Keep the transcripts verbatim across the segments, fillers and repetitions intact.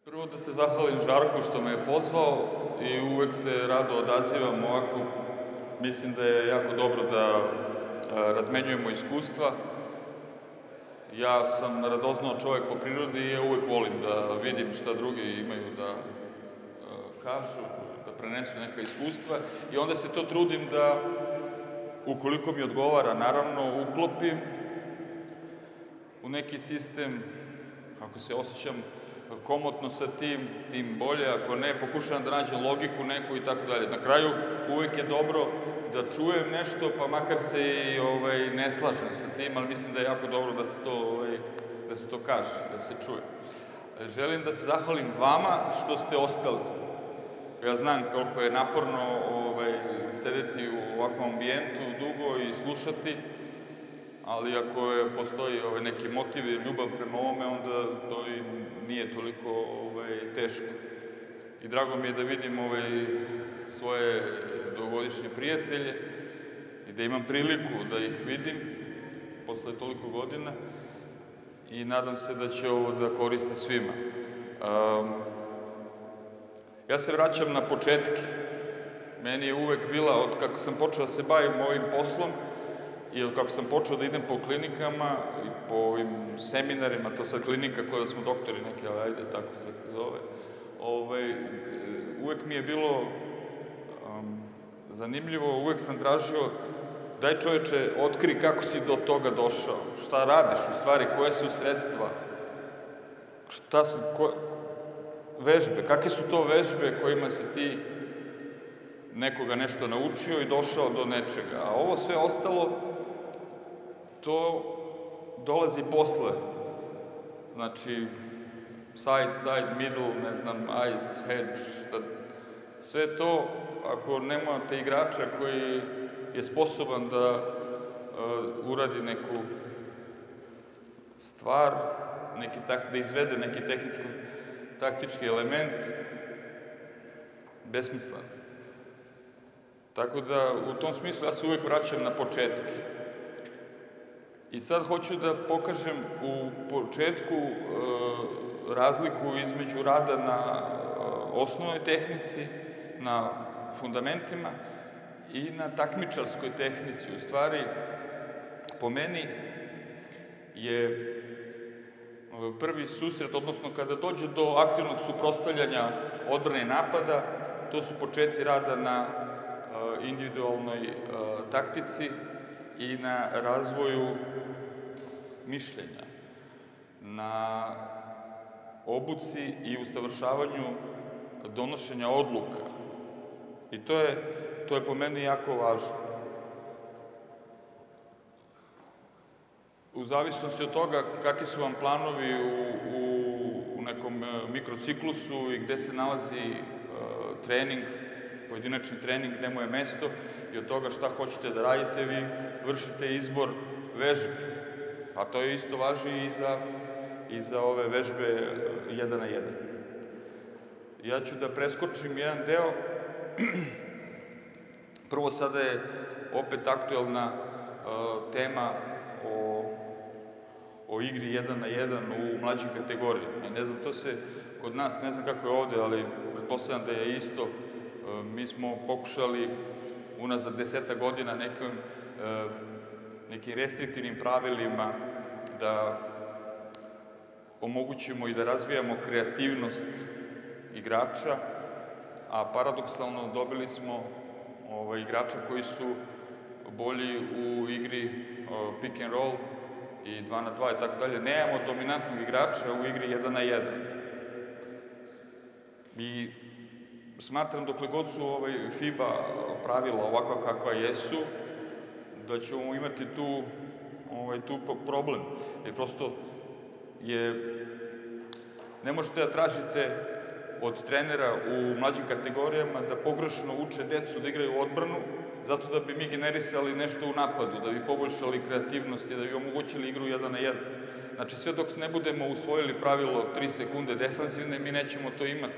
Prvo da se zahvalim Žarku što me je pozvao i uvek se rado odazivam ovako. Mislim da je jako dobro da razmenjujemo iskustva. Ja sam radoznao čovjek po prirodi i ja uvek volim da vidim šta drugi imaju da kažu, da prenesu neka iskustva i onda se to trudim da, ukoliko mi odgovara, naravno, uklopim u neki sistem. Ako se osjećam komotno sa tim, tim bolje, ako ne, pokušavam da nađem logiku neku i tako dalje. Na kraju, uvek je dobro da čujem nešto, pa makar se i ne slažem sa tim, ali mislim da je jako dobro da se to kaže, da se čuje. Želim da se zahvalim vama što ste ostali. Ja znam koliko je naporno sedeti u ovakvom ambijentu dugo i slušati, ali ako postoji neki motiv i ljubav prema ovome, onda to i nije toliko teško. I drago mi je da vidim svoje dugogodišnje prijatelje i da imam priliku da ih vidim posle toliko godina i nadam se da će ovo da koristi svima. Ja se vraćam na početke. Meni je uvek bila, od kako sam počeo da se bavim ovim poslom i od kako sam počeo da idem po klinikama i po ovim seminarima, to sad klinika koja smo doktori neki, ali ajde, tako se zove, uvek mi je bilo zanimljivo, uvek sam tražio, daj čoveče, otkri kako si do toga došao, šta radiš u stvari, koje su sredstva, šta su vežbe, kakve su to vežbe kojima si ti nekoga nešto naučio i došao do nečega. A ovo sve ostalo, to dolazi posle. Znači, side, side, middle, ne znam, ice, hedge, sve to, ako nemate igrača koji je sposoban da uradi neku stvar, da izvede neki taktički element, besmislen. Tako da, u tom smislu, ja se uvek vraćam na početke. I sad hoću da pokažem u početku razliku između rada na osnovnoj tehnici, na fundamentima i na takmičarskoj tehnici. U stvari, po meni je prvi susret, odnosno kada dođe do aktivnog suprotstavljanja odbrane i napada, to su početci rada na individualnoj taktici i na razvoju mišljenja, na obuci i usavršavanju donošenja odluka. I to je po meni jako važno. U zavisnosti od toga kakvi su vam planovi u nekom mikrociklusu i gde se nalazi trening, pojedinačni trening, gde mu je mesto i od toga šta hoćete da radite, vi vršite izbor vežbe. A to isto važi i za ove vežbe jedan na jedan. Ja ću da preskočim jedan deo. Prvo, sada je opet aktuelna tema o igri jedan na jedan u mlađim kategorijama. Ne znam, to se kod nas, ne znam kako je ovde, ali pretpostavljam da je isto. Mi smo pokušali unazad desetak godina nekim restriktivnim pravilima da omogućimo i da razvijamo kreativnost igrača, a paradoksalno dobili smo igrača koji su bolji u igri pick and roll i dva na dva i tako dalje. Nemamo dominantnog igrača u igri jedan na jedan. I smatram, dokle god su FIBA pravila ovakva kakva jesu, da ćemo imati tu problem. Jer prosto ne možete da tražite od trenera u mlađim kategorijama da pogrešno uče decu da igraju odbranu, zato da bi mi generisali nešto u napadu, da bi poboljšali kreativnost i da bi omogućili igru jedan na jedan. Znači, sve dok ne budemo usvojili pravilo tri sekunde defanzivne, mi nećemo to imati.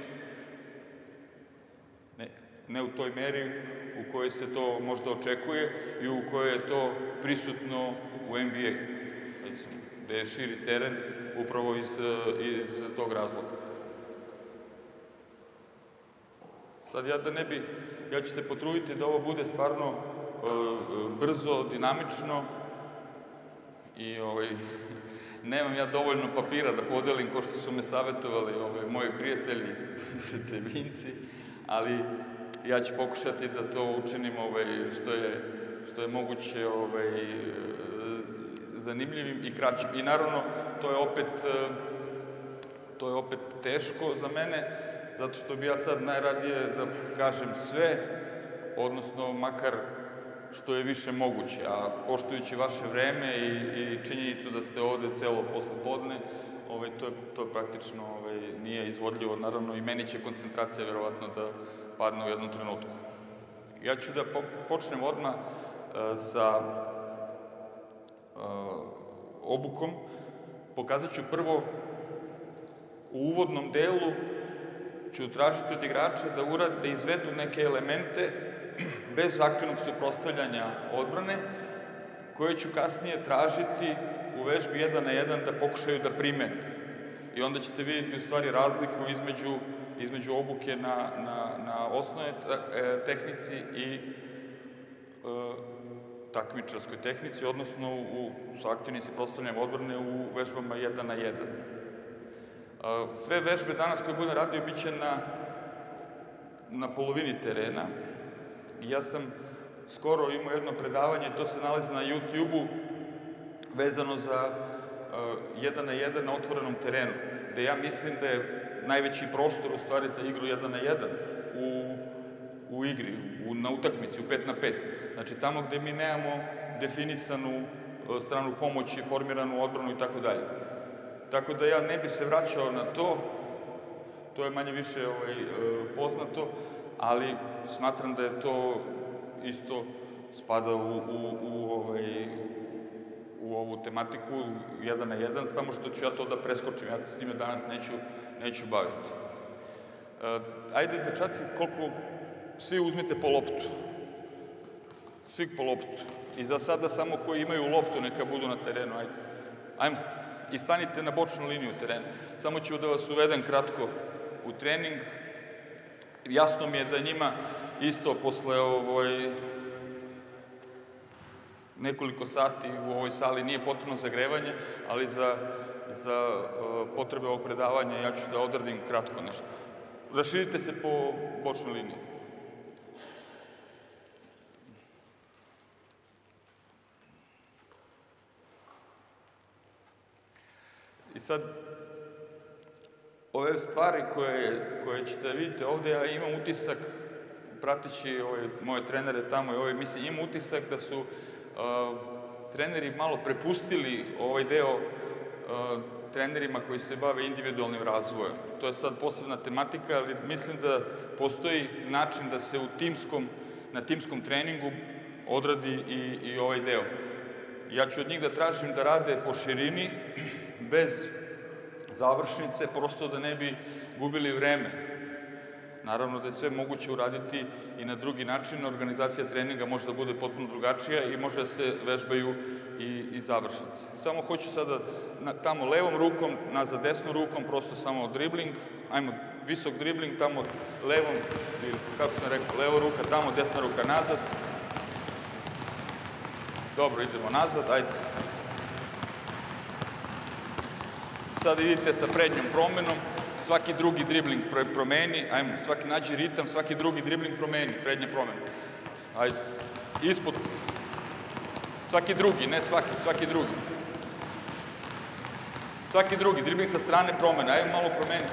Ne u toj meri u kojoj se to možda očekuje i u kojoj je to prisutno u N B A, gde je širi teren upravo iz tog razloga. Sad ja da ne bi, ja ću se potruditi da ovo bude stvarno brzo, dinamično i nemam ja dovoljno papira da podelim ko što su me savjetovali moji prijatelji iz Trebinci, ali ja ću pokušati da to učinim što je moguće zanimljivim i kraćim. I naravno, to je opet teško za mene, zato što bi ja sad najradije da kažem sve, odnosno makar što je više moguće, a poštujući vaše vreme i činjenicu da ste ovde celo poslepodne, to praktično nije izvodljivo. Naravno, i meni će koncentracija verovatno da padne u jednom trenutku. Ja ću da počnem odmah sa obukom. Pokazat ću prvo u uvodnom delu ću tražiti od igrača da izvedu neke elemente bez aktivnog suprotstavljanja odbrane, koje ću kasnije tražiti u vežbi jedan na jedan da pokušaju da primene. I onda ćete vidjeti u stvari razliku između obuke na osnovnoj tehnici i takmičarskoj tehnici, odnosno sa aktivnim suprotstavljanjem odbrane u vežbama jedan na jedan. Sve vežbe danas koje budem radio bit će na polovini terena. Ja sam skoro imao jedno predavanje, to se nalazi na YouTube-u, vezano za jedan na jedan na otvorenom terenu, gde ja mislim da je najveći prostor u stvari za igru jedan na jedan u igri, na utakmici, u pet na pet. Znači tamo gde mi nemamo definisanu stranu pomoći, formiranu odbranu i tako dalje. Tako da ja ne bi se vraćao na to, to je manje više poznato, ali smatram da je to isto spada u ovu tematiku jedan na jedan, samo što ću ja to da preskočim, ja s njime danas neću baviti. Ajde, dečaci, koliko svi uzmite po loptu. Svi po loptu. I za sada samo koji imaju loptu neka budu na terenu, ajde. Ajmo. I stanite na bočnu liniju terena. Samo ću da vas uvedem kratko u trening. Jasno mi je da njima isto posle nekoliko sati u ovoj sali nije potrebno zagrevanje, ali za potrebe ovog predavanja ja ću da odradim kratko nešto. Raširite se po bočnoj liniji. I sad, ove stvari koje ćete vidjeti ovde, ja imam utisak, pratići moje trenere tamo i ove emisije, imam utisak da su treneri malo prepustili ovaj deo trenerima koji se bave individualnim razvojem. To je sad posebna tematika, ali mislim da postoji način da se na timskom treningu odradi i ovaj deo. Ja ću od njih da tražim da rade po širini, bez završnice, prosto da ne bi gubili vreme. Naravno da je sve moguće uraditi i na drugi način, organizacija treninga može da bude potpuno drugačija i može da se vežbaju i završnice. Samo hoću sada tamo levom rukom, nazad desnom rukom, prosto samo dribling, ajmo visok dribling, tamo levom, kako sam rekao, levo ruka tamo, desna ruka nazad. Dobro, idemo nazad, ajde. Sad idite sa prednjom promenom, svaki drugi dribling promeni, ajmo, svaki nađi ritam, svaki drugi dribling promeni, prednja promena. Ajde, ispod, svaki drugi, ne svaki, svaki drugi. Svaki drugi, dribling sa strane promene, ajmo malo promeni.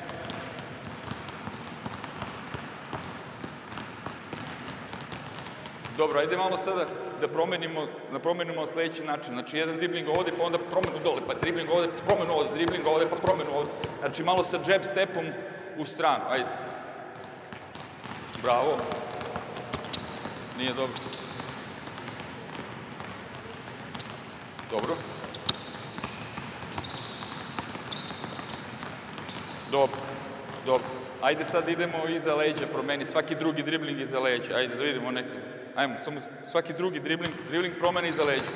Dobro, ajde malo sada da promenimo na sledeći način. Znači, jedan dribling ovde, pa onda promenu dole, pa dribling ovde, pa promenu ovde, dribling ovde, pa promenu ovde. Znači, malo sa džep stepom u stranu. Ajde. Bravo. Nije dobro. Dobro. Dobro. Dobro. Ajde sad idemo iza leđa, promeni svaki drugi dribling iza leđa. Ajde da vidimo neko. Ajmo, samo svaki drugi dribling, dribling promeni iza leđa.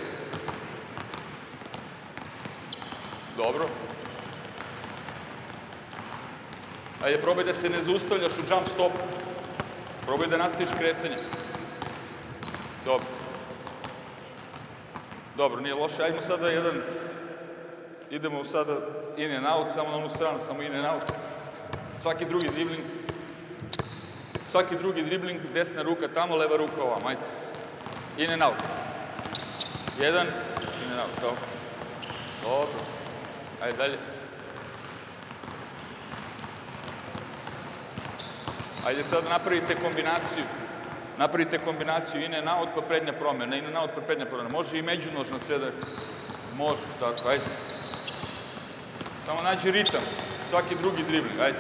Dobro. Ajde, probaj da se ne zaustavljaš u jump stopu. Probaj da nastaviš kretanje. Dobro. Dobro, nije loše. Ajdemo sada jedan... Idemo sada in and out, samo na onu stranu, samo in and out. Svaki drugi dribling. Svaki drugi dribling, desna ruka tamo, leva ruka ovam, ajde. In and out. Jedan, in and out, dobro. Dobro. Ajde dalje. Ajde sad napravite kombinaciju. Napravite kombinaciju in and out pa prednja promjena, in and out pa prednja promjena. Može i međunožna sve da... Može, tako, ajde. Samo nađi ritam. Svaki drugi dribling, ajde.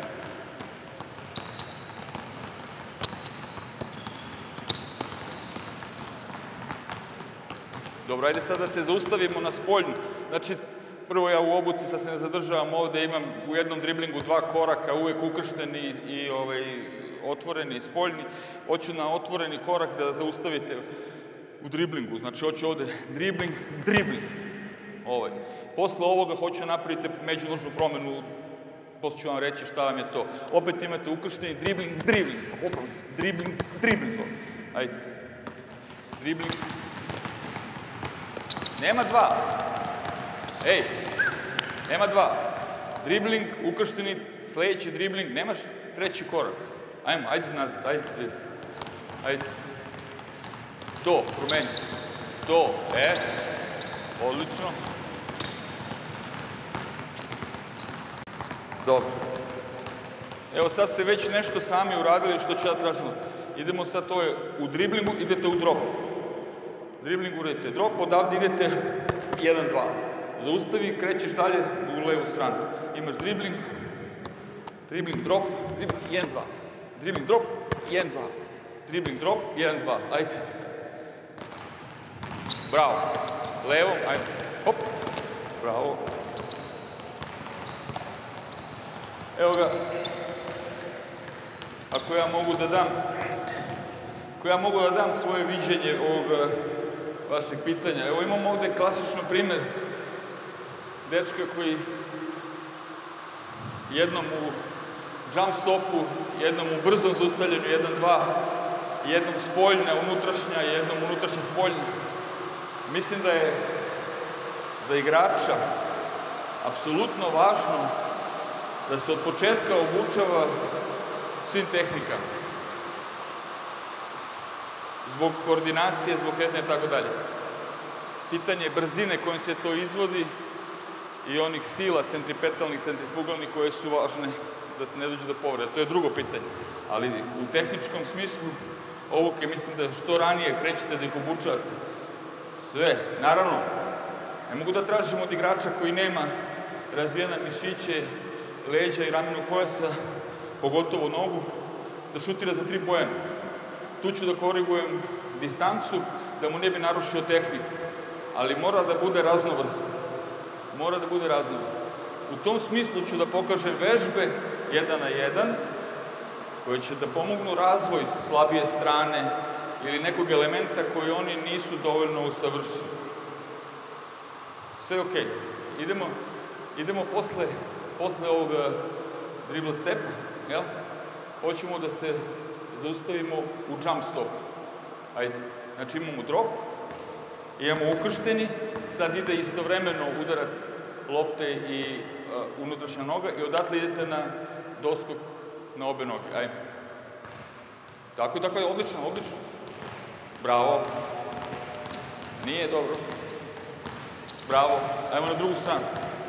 Dobro, ajde sad da se zaustavimo na spoljnu. Znači, prvo ja u obuci sad se ne zadržavam ovde, imam u jednom driblingu dva koraka, uvek ukršteni i ovaj, otvoreni i spoljni. Hoću na otvoreni korak da zaustavite u driblingu. Znači, hoću ovde dribling, dribling. Ovaj. Posle ovoga hoću napraviti međunožnu promenu, posle ću vam reći šta vam je to. Opet imate ukršteni dribling, dribling. Dribling, dribling. Ajde. Dribling. Nema dva. Ej, nema dva. Dribling, ukršteni, sledeći dribling, nemaš treći korak. Ajmo, ajde nazad, ajde. Ajde. To, promeni. To, e, odlično. Dobro. Evo sad ste već nešto sami uradili što ću ja tražiti. Idemo sad, to je u driblingu, idete u drop. Dribling uradite drop, odavde idete jedan dva. Zaustavi, krećeš dalje u levu stranu. Imaš dribling, dribling drop, dribling jedan dva. Dribling drop, jedan dva. Dribling drop, jedan dva. Ajde. Bravo. Levom, ajde. Hop. Bravo. Evo ga. Ako ja mogu da dam, ako ja mogu da dam svoje viđenje ovog vašeg pitanja. Evo imamo ovde klasično primer dečka koji jednom u jump stopu, jednom u brzom zaustavljanju, jedan dva, jednom spoljna, unutrašnja, jednom unutrašnja spoljna. Mislim da je za igrača apsolutno važno da se od početka obučava svim tehnikama. Zbog koordinacije, zbog kretanja i tako dalje. Pitanje je brzine kojom se to izvodi i onih sila centripetalnih, centrifugalnih koje su važne da se ne dođe do povrede. To je drugo pitanje. Ali u tehničkom smislu obuke mislim da što ranije krećete da ih obučavate. Sve. Naravno, ne mogu da tražim od igrača koji nema razvijena mišiće, leđa i ramenog pojasa, pogotovo nogu, da šutira za tri poena. Tu ću da korigujem distancu, da mu ne bi narušio tehniku. Ali mora da bude raznovrsan. Mora da bude raznovrsan. U tom smislu ću da pokažem vežbe jedan na jedan, koje će da pomognu razvoj slabije strane ili nekog elementa koji oni nisu dovoljno usavršeni. Sve je okej. Idemo, idemo posle, posle ovog dribble stepa, jel? Hoćemo da se zaustavimo u jump stopu. Ajde. Znači imamo drop, imamo ukršteni, sad ide istovremeno udarac lopte i uh, unutrašnja noga i odatle idete na doskok na obe noge. Ajde. Tako je, tako je, odlično, odlično. Bravo. Nije dobro. Bravo. Ajmo na drugu stranu.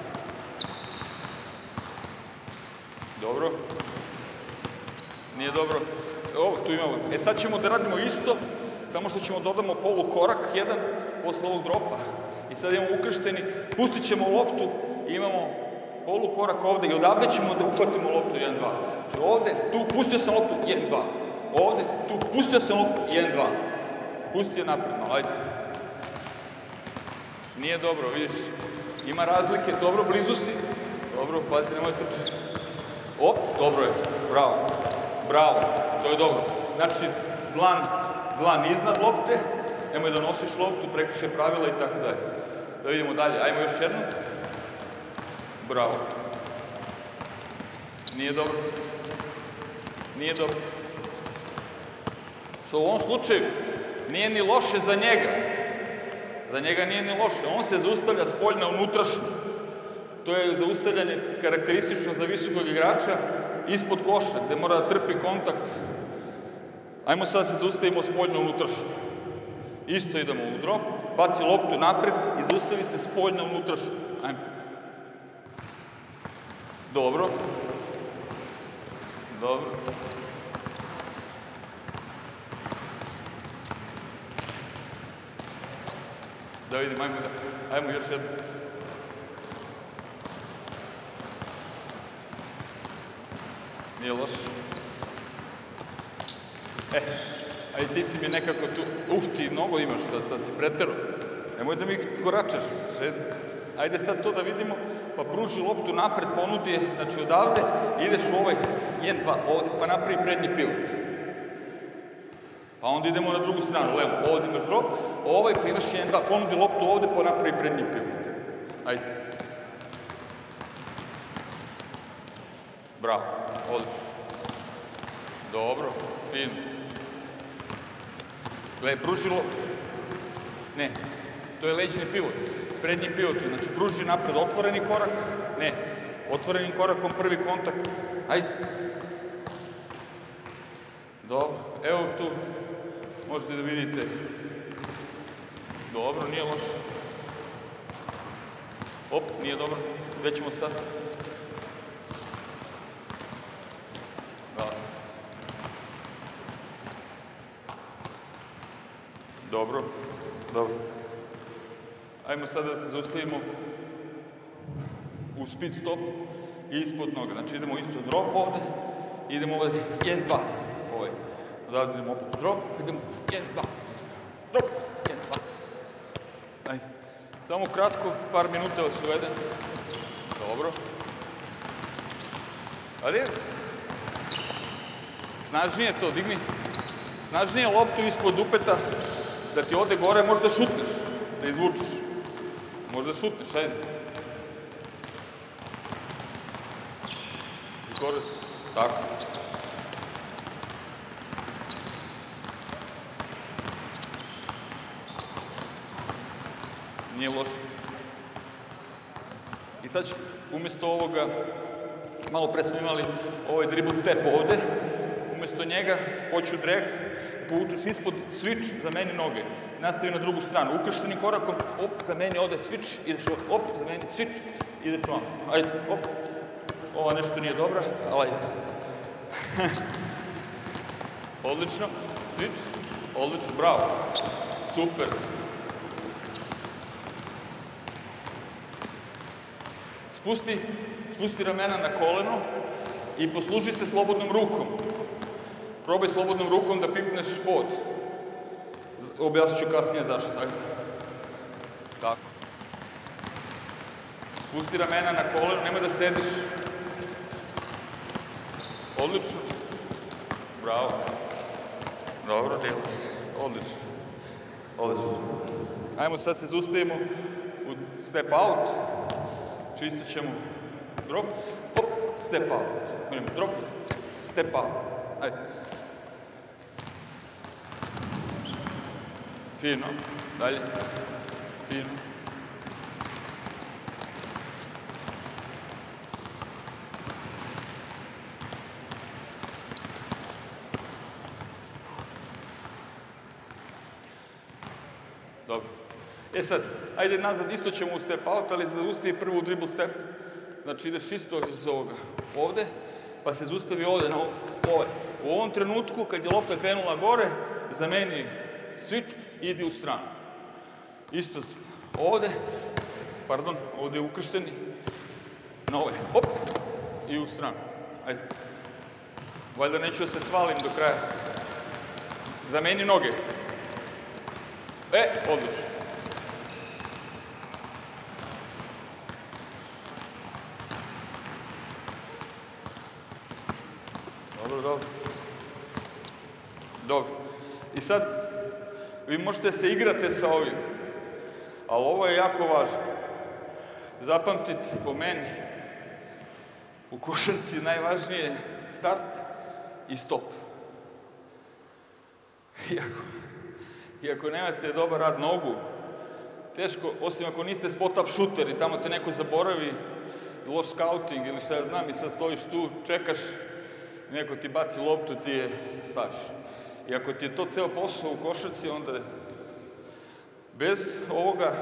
Dobro. Nije dobro. Ovo, tu imamo. E sad ćemo da radimo isto, samo što ćemo dodamo polukorak jedan posle ovog dropa. I sad imamo ukršteni, pustit ćemo loptu i imamo polukorak ovde i odavde ćemo da uhvatimo loptu jedan dva. Znači ovde, tu pustio sam loptu jedan dva. Ovde, tu pustio sam loptu jedan dva. Pusti je napred malo, ajde. Nije dobro, vidiš. Ima razlike, dobro, blizu si. Dobro, pazi, nemoj trčati. Op, dobro je, bravo. Bravo, to je dobro. Znači, dlan, dlan iznad lopte, nemoj da nosiš loptu, prekrše pravila i tako dalje. Da vidimo dalje, ajmo još jednu. Bravo. Nije dobro. Nije dobro. Što u ovom slučaju nije ni loše za njega. Za njega nije ni loše. On se zaustavlja spoljno unutrašnje. To je zaustavljanje karakteristično za visokog igrača ispod koša, gde mora da trpi kontakt. Ajmo sad da se zaustavimo spoljno unutrašnje. Isto idemo u drop, baci loptu napred i zaustavi se spoljno unutrašnje. Ajmo. Dobro. Dobro. Da vidim, ajmo da... Ajmo još jedno. Nije loše. E, ajde ti si mi nekako tu... Uf, ti mnogo imaš, sad, sad si pretero. Nemoj da mi koračaš. Ajde sad to da vidimo, pa pruži loptu napred, ponudi je, znači odavde, ideš u ovaj jedan dva, ovde, pa napravi prednji pivot. Pa onda idemo na drugu stranu, levo, ovde imaš drop, ovaj pa imaš jedan dva, ponudi loptu ovde, pa napravi prednji pivot. Ajde. Bravo, odlično. Dobro, fino. Gledaj, pruži loptu. Ne, to je leđni pivot. Prednji pivot, znači pruži napred otvoreni korak, ne, otvorenim korakom prvi kontakt, ajde. Dobro, evo tu, možete da vidite. Dobro, nije loše. Op, nije dobro, gde ćemo sad? Dobro, dobro. Ajmo sada da se zaustavimo u speed stop i ispod noga. Znači idemo isto drop ovde, idemo ovde jedan dva. Ovaj. Odavde idemo opet drop, idemo jedan dva. Drop, jedan dva. Ajde. Samo kratko, par minuta vas uvedem. Dobro. Ajde. Snažnije to, digni. Snažnije loptu ispod dupeta, da ti ode gore, možda šutneš, da izvučeš. Možda šutneš, ajde. Gore, tako. Nije loše. I sad ću, umjesto ovoga, malo pre smo imali ovaj dribble step ovde, umjesto njega hoću drag, povučeš ispod, switch, zameni noge. Nastavi na drugu stranu. Ukrštenim korakom, op, zameni ovde switch, ideš ovde, op, zameni switch, ideš ovdje. Ajde, op. Ova nešto nije dobra, ali ajde. Odlično, switch, odlično, bravo. Super. Spusti, spusti ramena na koleno i posluži se slobodnom rukom. Probaj slobodnom rukom da pipneš pod. Objasnit ću kasnije zašto. Ajde. Tako. Spusti ramena na koleno, nemoj da sediš. Odlično. Bravo. Dobro, delo. Odlično. Odlično. Ajmo sad se zaustavimo u step out. Čistit ćemo drop. Hop, step out. Drop, step out. Ajde. Fino. Dalje. Fino. Dobro. E sad, ajde nazad, isto ćemo u step out, ali da zaustavi prvo u dribble step. Znači ideš isto iz ovoga ovde, pa se zaustavi ovde na ovaj. U ovom trenutku, kad je lopta krenula gore, zameni switch i idi u stranu. Isto ovde, pardon, ovde je ukršteni, na ovaj, hop, i u stranu. Ajde. Valjda neću da se svalim do kraja. Zameni noge. E, odlično. Dobro, dobro. Dobro. I sad, vi možete se igrate sa ovim, ali ovo je jako važno. Zapamtite, po meni, u košarci najvažnije je start i stop. Iako, iako nemate dobar rad nogu, teško, osim ako niste spot-up šuter i tamo te neko zaboravi, loš scouting ili šta ja znam i sad stojiš tu, čekaš, neko ti baci loptu, ti je staviš. I ako ti je to ceo posao u košarci, onda bez ovoga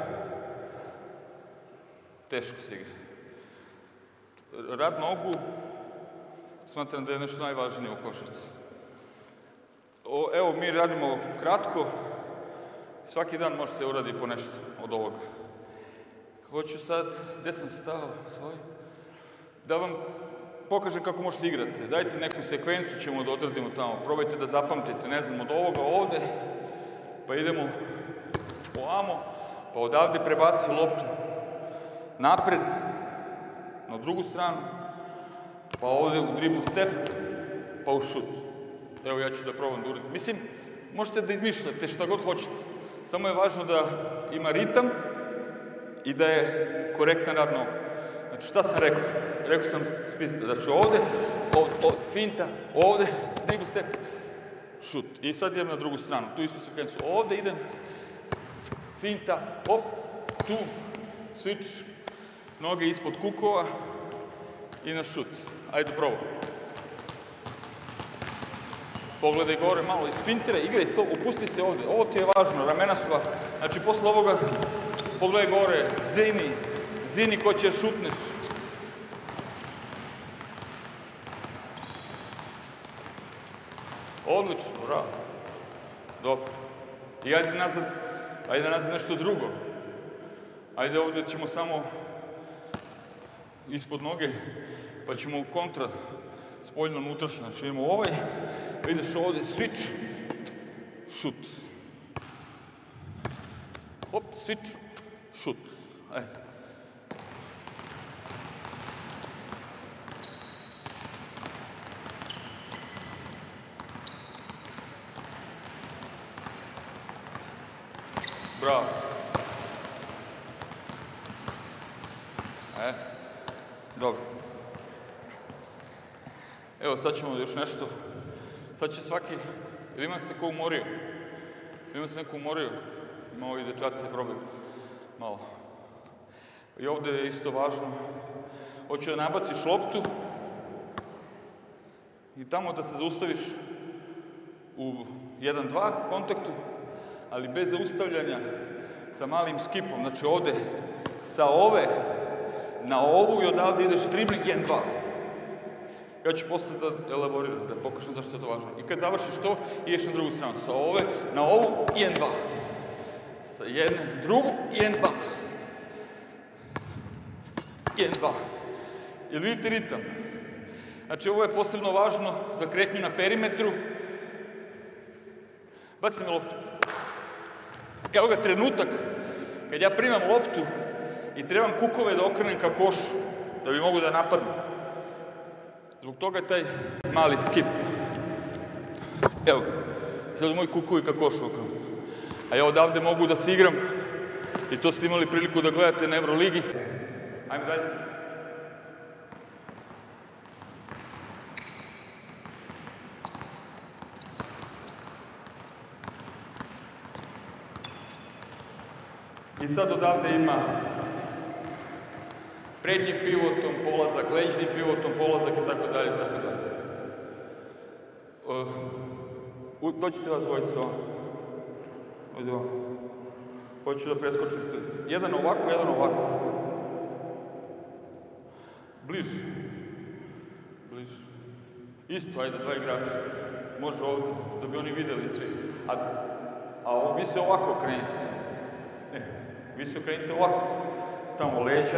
teško se igra. Rad nogu smatram da je nešto najvažnije u košarci. O, evo, mi radimo kratko, svaki dan može se uradi po nešto od ovoga. Hoću sad, gde sam stao, svoj, da vam pokažem kako možete igrati. Dajte neku sekvencu, ćemo da odradimo tamo. Probajte da zapamtite, ne znam, od ovoga ovde, pa idemo ovamo, pa odavde prebaci loptu napred, na drugu stranu, pa ovde u dribble step, pa u šut. Evo, ja ću da probam da uradim. Mislim, možete da izmišljate šta god hoćete. Samo je važno da ima ritam i da je korektan rad nogu. Znači, šta sam rekao? Rekao sam spis, znači ovde, ovde, ovde, finta, ovde, dribble step, šut. I sad idem na drugu stranu, tu istu sekvencu. Ovde idem, finta, op, tu, switch, noge ispod kukova i na šut. Ajde, probaj. Pogledaj gore malo iz fintera, igraj se, opusti se ovde. Ovo ti je važno, ramena su ovako. Znači, posle ovoga, pogledaj gore, zini, zini ko će šutneš. Odlično, bravo. Dobro. I ajde nazad, ajde nazad nešto drugo. Ajde ovde ćemo samo ispod noge, pa ćemo kontra, spoljno unutrašnje. Znači imamo ovaj, pa ideš ovde, switch, šut. Hop, switch, šut. Ajde. Bravo. E, dobro. Evo, sad ćemo još nešto. Sad će svaki, ili ima se ko umorio? Ima se neko umorio? Ima ovi dečaci, probaj. Malo. I ovde je isto važno. Hoću da nabaciš loptu i tamo da se zaustaviš u jedan dva kontaktu, ali bez zaustavljanja, sa malim skipom. Znači ovde, sa ove na ovu i odavde ideš dribling jedan dva. Ja ću posle da elaboriram, da pokažem zašto je to važno. I kad završiš to, ideš na drugu stranu. Sa ove na ovu i jedan dva. Sa jedne, drugu i jedan dva. jedan dva. Jel vidite ritam? Znači ovo je posebno važno za kretnju na perimetru. Baci mi loptu. Evo ga trenutak kad ja primam loptu i trebam kukove da okrenem ka košu, da bi mogu da napadnem. Zbog toga je taj mali skip. Evo, sad moji kukovi ka košu okrenuti. A ja odavde mogu da se igram i to ste imali priliku da gledate na Euroligi. Ajmo dalje. I sad odavde ima prednjim pivotom polazak, leđnim pivotom polazak i tako dalje, tako dalje. Dođite vas dvojice ovamo. Ovdje ovamo. Hoću da preskočim. Jedan ovako, jedan ovako. Bliže. Bliže. Isto, ajde, dva igrača. Može ovdje, da bi oni videli svi. A, a vi se ovako okrenite. Ne, vi se okrenite ovako. Tamo leđa.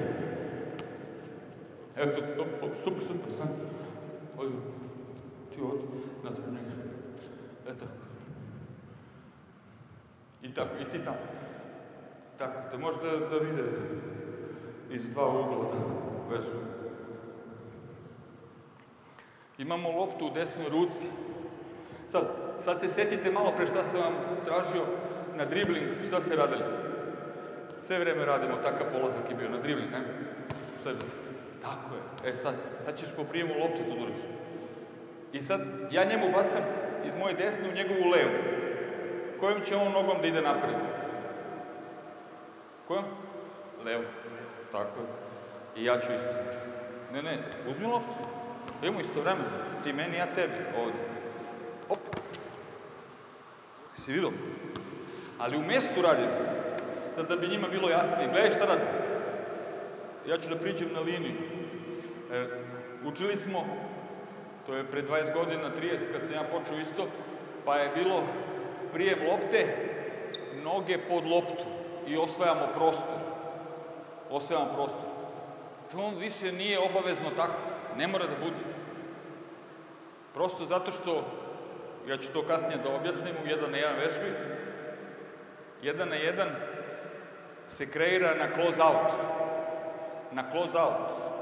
Evo to, to, super, super, stani. Ovdje, ti ovdje, naspred njega. E tako. I tako, i ti tamo. Tako, da možete da, da vide iz dva ugla vežu. Imamo loptu u desnoj ruci. Sad, sad se setite malo pre šta sam vam tražio na dribling, šta ste radili? Sve vreme radimo, takav polazak je bio na dribling, ne? Šta je bilo? Tako je. E sad, sad ćeš po prijemu loptu tu duriš. I sad, ja njemu bacam iz moje desne u njegovu levu. Kojom će on nogom da ide napred? Kojom? Levo. Tako je. I ja ću isto. Ne, ne, uzmi loptu. Idemo isto vremena. Ti meni, ja tebi. Ovdje. Op. Si vidio? Ali u mestu radim. Sad da bi njima bilo jasnije. Gledaj šta radim. Ja ću da priđem na liniju. E, učili smo, to je pre dvadeset godina, trideset, kad sam ja počeo isto, pa je bilo prijem lopte, noge pod loptu i osvajamo prostor. Osvajamo prostor. To više nije obavezno tako. Ne mora da bude. Prosto zato što, ja ću to kasnije da objasnim u jedan na jedan vežbi, jedan na jedan se kreira na close out. Na close out.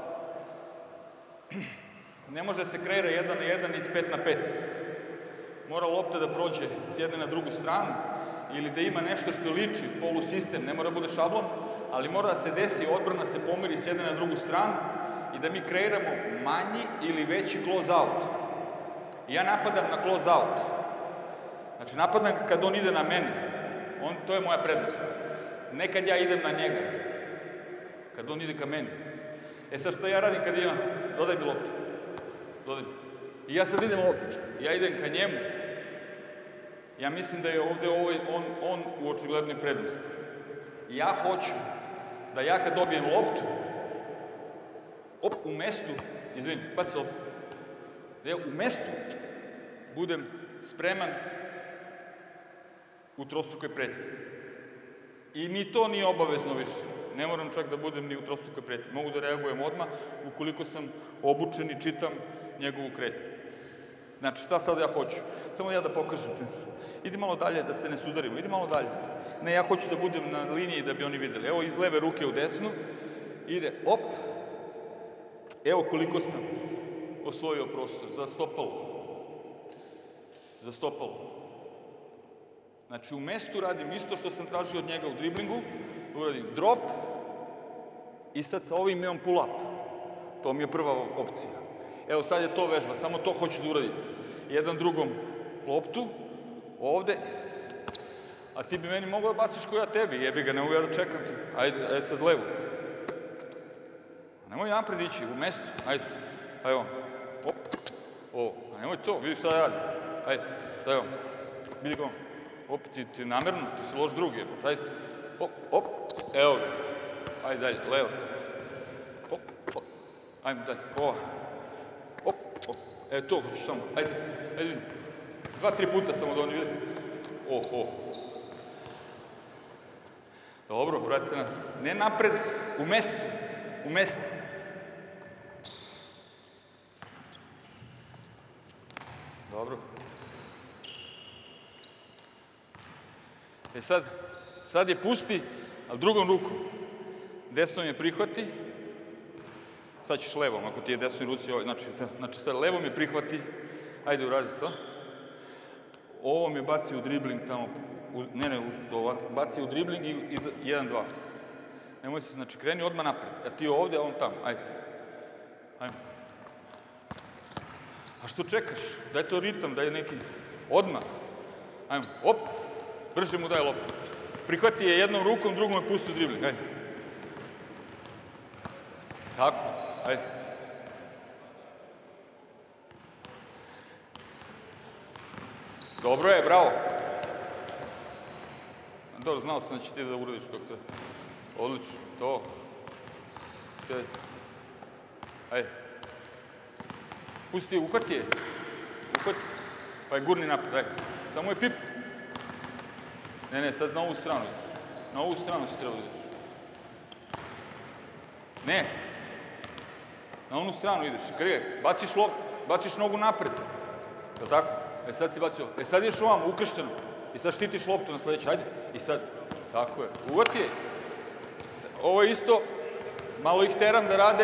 Ne može se kreira jedan na jedan iz pet na pet. Mora lopta da prođe s jedne na drugu stranu ili da ima nešto što liči polusistem, ne mora bude šablon, ali mora da se desi, odbrana se pomeri s jedne na drugu stranu i da mi kreiramo manji ili veći close out. I ja napadam na close out. Znači, napadam kad on ide na mene. On, to je moja prednost. Ne kad ja idem na njega. Kad on ide ka meni. E sad šta ja radim kad imam? Dodaj mi loptu. Dodaj mi. I ja sad idem ovdje. Ja idem ka njemu. Ja mislim da je ovdje ovaj, on, on u očiglednoj prednosti. Ja hoću da ja kad dobijem loptu, op, u mestu, izvini, baci loptu, da ja u mestu budem spreman u trostrukoj pretnji. I ni to nije obavezno više. Ne moram čak da budem ni u trostrukoj pretnji. Mogu da reagujem odmah ukoliko sam obučen i čitam njegovu kretnju. Znači, šta sad ja hoću? Samo ja da pokažem. Idi malo dalje da se ne sudarimo. Idi malo dalje. Ne, ja hoću da budem na liniji da bi oni videli. Evo, iz leve ruke u desnu. Ide, op. Evo koliko sam osvojio prostor. Za stopalo. Za stopalo. Znači, u mestu radim isto što sam tražio od njega u driblingu. Uradim drop. I sad sa ovim imam pull up. To mi je prva opcija. Evo, sad je to vežba. Samo to hoću da uradite. Jedan drugom loptu. Ovde. A ti bi meni mogao da baciš ko ja tebi. Jebi ga, ne mogu ja da čekam ti. Ajde, ajde sad levo. Nemoj napred ići, u mestu. Ajde. Ajde vam. Op. O, a nemoj to, vidiš šta da radim. Ajde, daj vam. Vidi ga vam. Op, ti, ti namerno, ti si loš drug, jebo. Ajde. Op, op. Evo ga. Ajde dalje, levo. Op, op. Ajde dalje, ova. Op, op. E, to hoću samo. Ajde, ajde vidim. Dva, tri puta samo da oni vidi. O, o. Dobro, vrati se na... Ne napred, u mestu. U mestu. Dobro. E sad, sad je pusti, ali drugom rukom. Desnom je prihvati. Sad ćeš levom, ako ti je desnoj ruci ovaj. Znači, znači sad levom je prihvati. Ajde, uradi se. Ovom je baci u dribling tamo. Ne, ne, baci u dribling i jedan, dva. Nemoj se, znači, kreni odmah napred. A ti ovdje, a on tamo. Ajde. Ajmo. A što čekaš? Daj to ritam, daj neki... Odmah. Ajmo. Op. Brže mu daj loptu. Prihvati je jednom rukom, drugom je pusti u dribling. Ajde. Tako. Ajde. Dobro je, bravo. Dobro, znao sam da će ti da uradiš kako to je. Odlično, to. Ajde. Pusti je, uhvati je. Uhvati. Pa je gurni napred, ajde. Samo je pip. Ne, ne, sad na ovu stranu ideš. Na ovu stranu si treba ideš. Ne. Na onu stranu ideš. Krije, baciš lop, baciš nogu napred. Je li tako? E sad si bacio. E sad ideš ovamo, ukršteno. I sad štitiš loptu na sledeću. Ajde. I sad. Tako je. Uvati je. Ovo je isto. Malo ih teram da rade.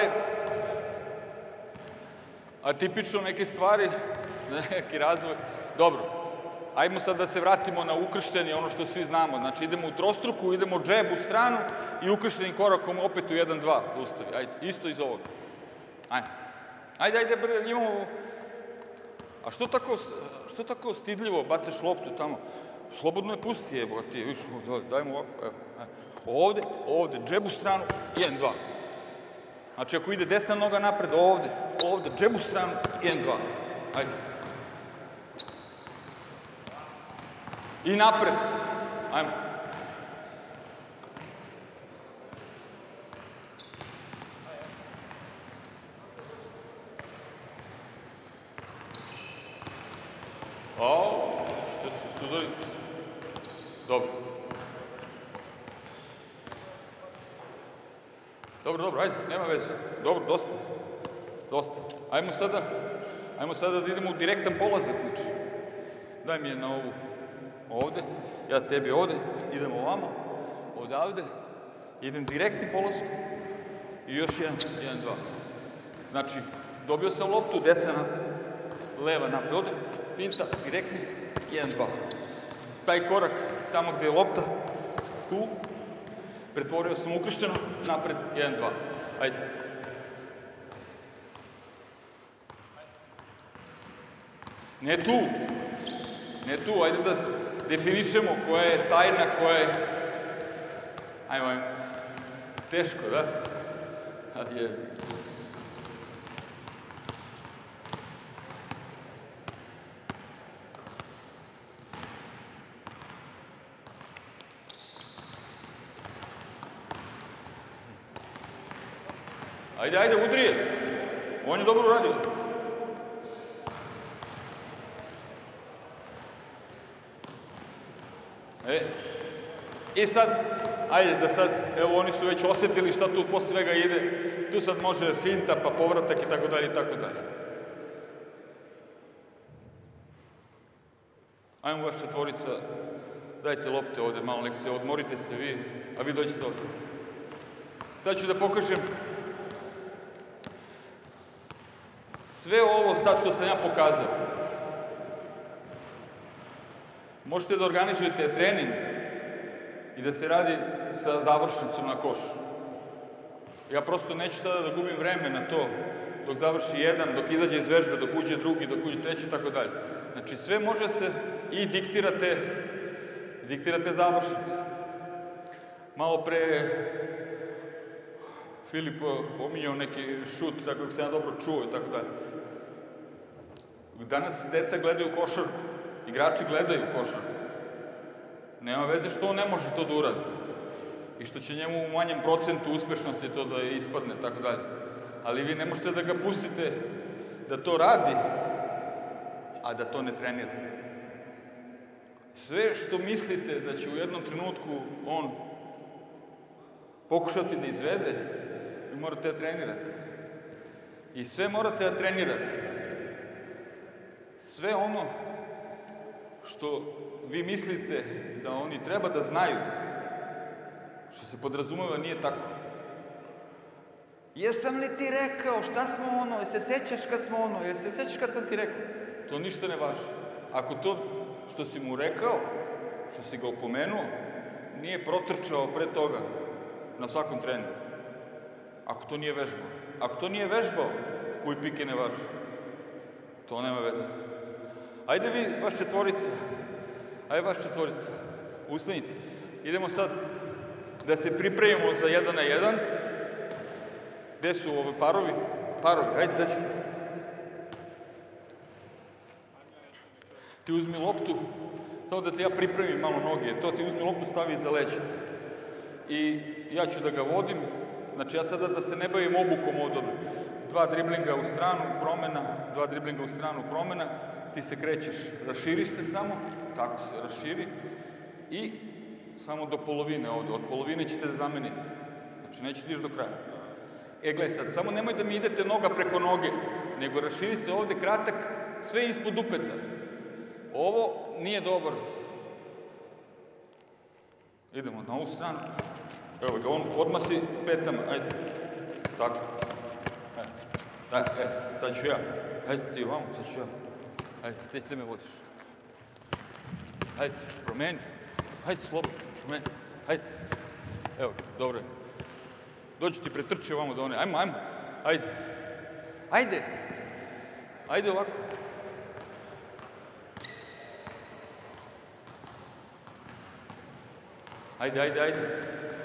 Atipično neke stvari. Neki razvoj. Dobro. Ajmo sad da se vratimo na ukršteni, ono što svi znamo. Znači idemo u trostruku, idemo džeb u stranu i ukrštenim korakom opet u jedan, dva. Zaustavi. Ajde. Isto iz ovoga. Ajde. Ajde, ajde, imamo... A što tako, što tako stidljivo bacaš loptu tamo? Slobodno je pusti, evo ti, viš, dajmo ovako, evo. Ovde, ovde, džebu stranu, jedan, dva. Znači, ako ide desna noga napred, ovde, ovde, džebu stranu, jedan, dva. Ajde. I napred. Ajmo. O, što se sudori. Dobro. Dobro, dobro, ajde, nema veze. Dobro, dosta. Dosta. Ajmo sada, ajmo sada da idemo u direktan polazak, znači. Daj mi je na ovu, ovde, ja tebi ovde, idemo ovamo, odavde, idem direktni polazak i još jedan, jedan, dva. Znači, dobio sam loptu, desna napred, leva napred, ovde, finta, direktni, jedan, dva. Taj korak, tamo gde je lopta, tu, pretvorio sam ukršteno, napred, jedan, dva. Ajde. Ne tu. Ne tu, ajde da definišemo koja je stajna, koja je... Ajmo, ajmo. Teško, da? Ajde, je. Ajde, ajde, udri je. On je dobro uradio. E, i sad, ajde da sad, evo oni su već osjetili šta tu posle svega ide, tu sad može finta, pa povratak i tako dalje i tako dalje. Ajmo vaš četvorica, dajte lopte ovde malo, nek se odmorite se vi, a vi dođete ovde. Sad ću da pokažem sve ovo sad što sam ja pokazao. Možete da organizujete trening i da se radi sa završnicom na košu. Ja prosto neću sada da gubim vreme na to dok završi jedan, dok izađe iz vežbe, dok uđe drugi, dok uđe treći i tako dalje. Znači sve može se i diktirate, diktirate završnice. Malo pre Filip pominjao neki šut, tako kako sam ja dobro čuo i tako dalje. Danas deca gledaju košarku. Igrači gledaju košarku. Nema veze što on ne može to da uradi. I što će njemu u manjem procentu uspešnosti to da ispadne, tako dalje. Ali vi ne možete da ga pustite da to radi, a da to ne trenira. Sve što mislite da će u jednom trenutku on pokušati da izvede, vi morate da trenirate. I sve morate da trenirate. Sve ono što vi mislite da oni treba da znaju, što se podrazumeva, nije tako. Jesam li ti rekao, šta smo ono, jel se sećaš kad smo ono, jel se sećaš kad sam ti rekao? To ništa ne važi. Ako to što si mu rekao, što si ga opomenuo, nije protrčao pre toga na svakom treningu. Ako to nije vežbao. Ako to nije vežbao, puj pike ne važi. To nema veze. Ajde vi, vaš četvorica. Ajde vaš četvorica. Ustanite. Idemo sad da se pripremimo za jedan na jedan. Gde su ove parovi? Parovi, ajde, daći. Ti uzmi loptu, samo da ti ja pripremim malo noge. To ti uzmi loptu, stavi iza leđa. I ja ću da ga vodim. Znači ja sada da se ne bavim obukom od dva driblinga u stranu, promena, dva driblinga u stranu, promena. Ti se krećeš, raširiš se samo, tako se raširi i samo do polovine ovde, od polovine ćete da zamenite. Znači nećete ići do kraja. E, gledaj sad, samo nemoj da mi idete noga preko noge, nego raširi se ovde kratak, sve ispod dupeta. Ovo nije dobar. Idemo na ovu stranu. Evo ga, on odmah si petama, ajde. Tako. E, e, sad ću ja. Ajde ti ovamo, sad ću ja. Ajde, gde ti me vodiš? Ajde, promeni. Ajde, slobodno, promeni. Ajde. Evo, dobro je. Dođi ti pretrči ovamo do one. Ajmo, ajmo. Ajde. Ajde. Ajde ovako. Ajde, ajde, ajde.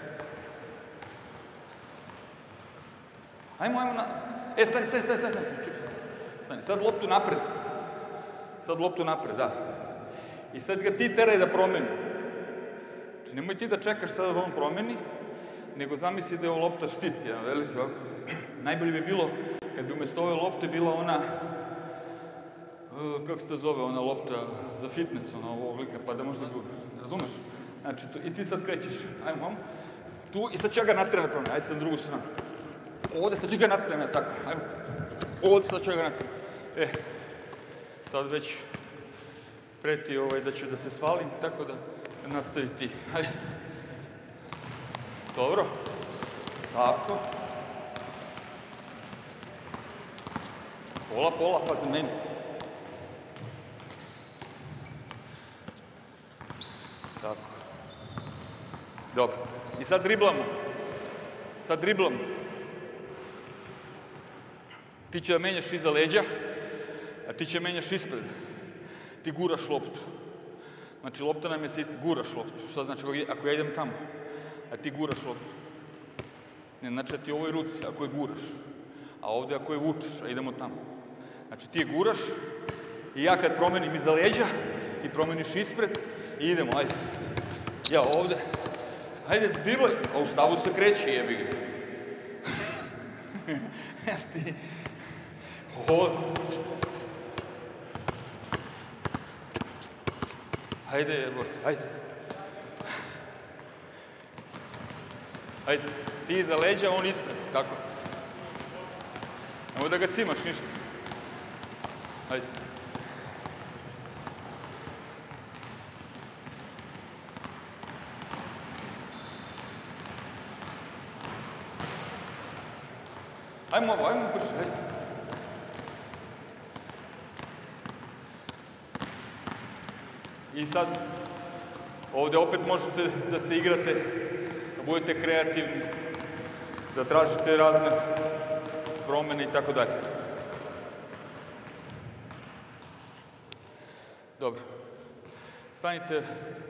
Ajmo, ajmo na... E, stani, stani, stani, stani, stani. Sad loptu napred. Sad loptu napred, da. I sad ga ti teraj da promeni. Znači, nemoj ti da čekaš sada da on promeni, nego zamisli da je ovo lopta štit, jedan veliki ovako. Najbolje bi bilo, kad bi umjesto ove lopte bila ona, kako se to zove, ona lopta za fitness, ona ovog lika, pa da možda gubi. Razumeš? Znači, i ti sad krećeš. Ajmo, ajmo. Tu, i sad će ga natrenati da promeni. Ajde sad na drugu stranu. Ovdje sad će ga natrenati, tako. Ajmo. Ovdje sad će ga natrenati. E, sad već preti ovaj da ću da se svalim, tako da nastavi ti. Ajde. Dobro. Tako. Pola, pola, pa za meni. Tako. Dobro. I sad driblamo. Sad driblamo. Ti će da menjaš iza leđa, a ti će menjaš ispred. Ti guraš loptu. Znači, lopta nam je se isti. Guraš loptu. Što znači, ako ja idem tamo, a ti guraš loptu. Ne, znači, da ti u ovoj ruci, ako je guraš. A ovdje ako je vučeš, a idemo tamo. Znači, ti je guraš i ja kad promenim iza leđa, ti promeniš ispred i idemo, ajde. Ja ovdje. Ajde, driblaj. A u stavu se kreće, jebi ga. Jesi ti... Ovdje. Ajde, jebot, ajde. Ajde, ti iza leđa, on ispred, tako. Nemoj da ga cimaš ništa. Ajde. Ajmo ovo, ajmo brže, ajde. I sad, ovdje opet možete da se igrate, da budete kreativni, da tražite razne promjene i tako dalje. Dobro. Stanite.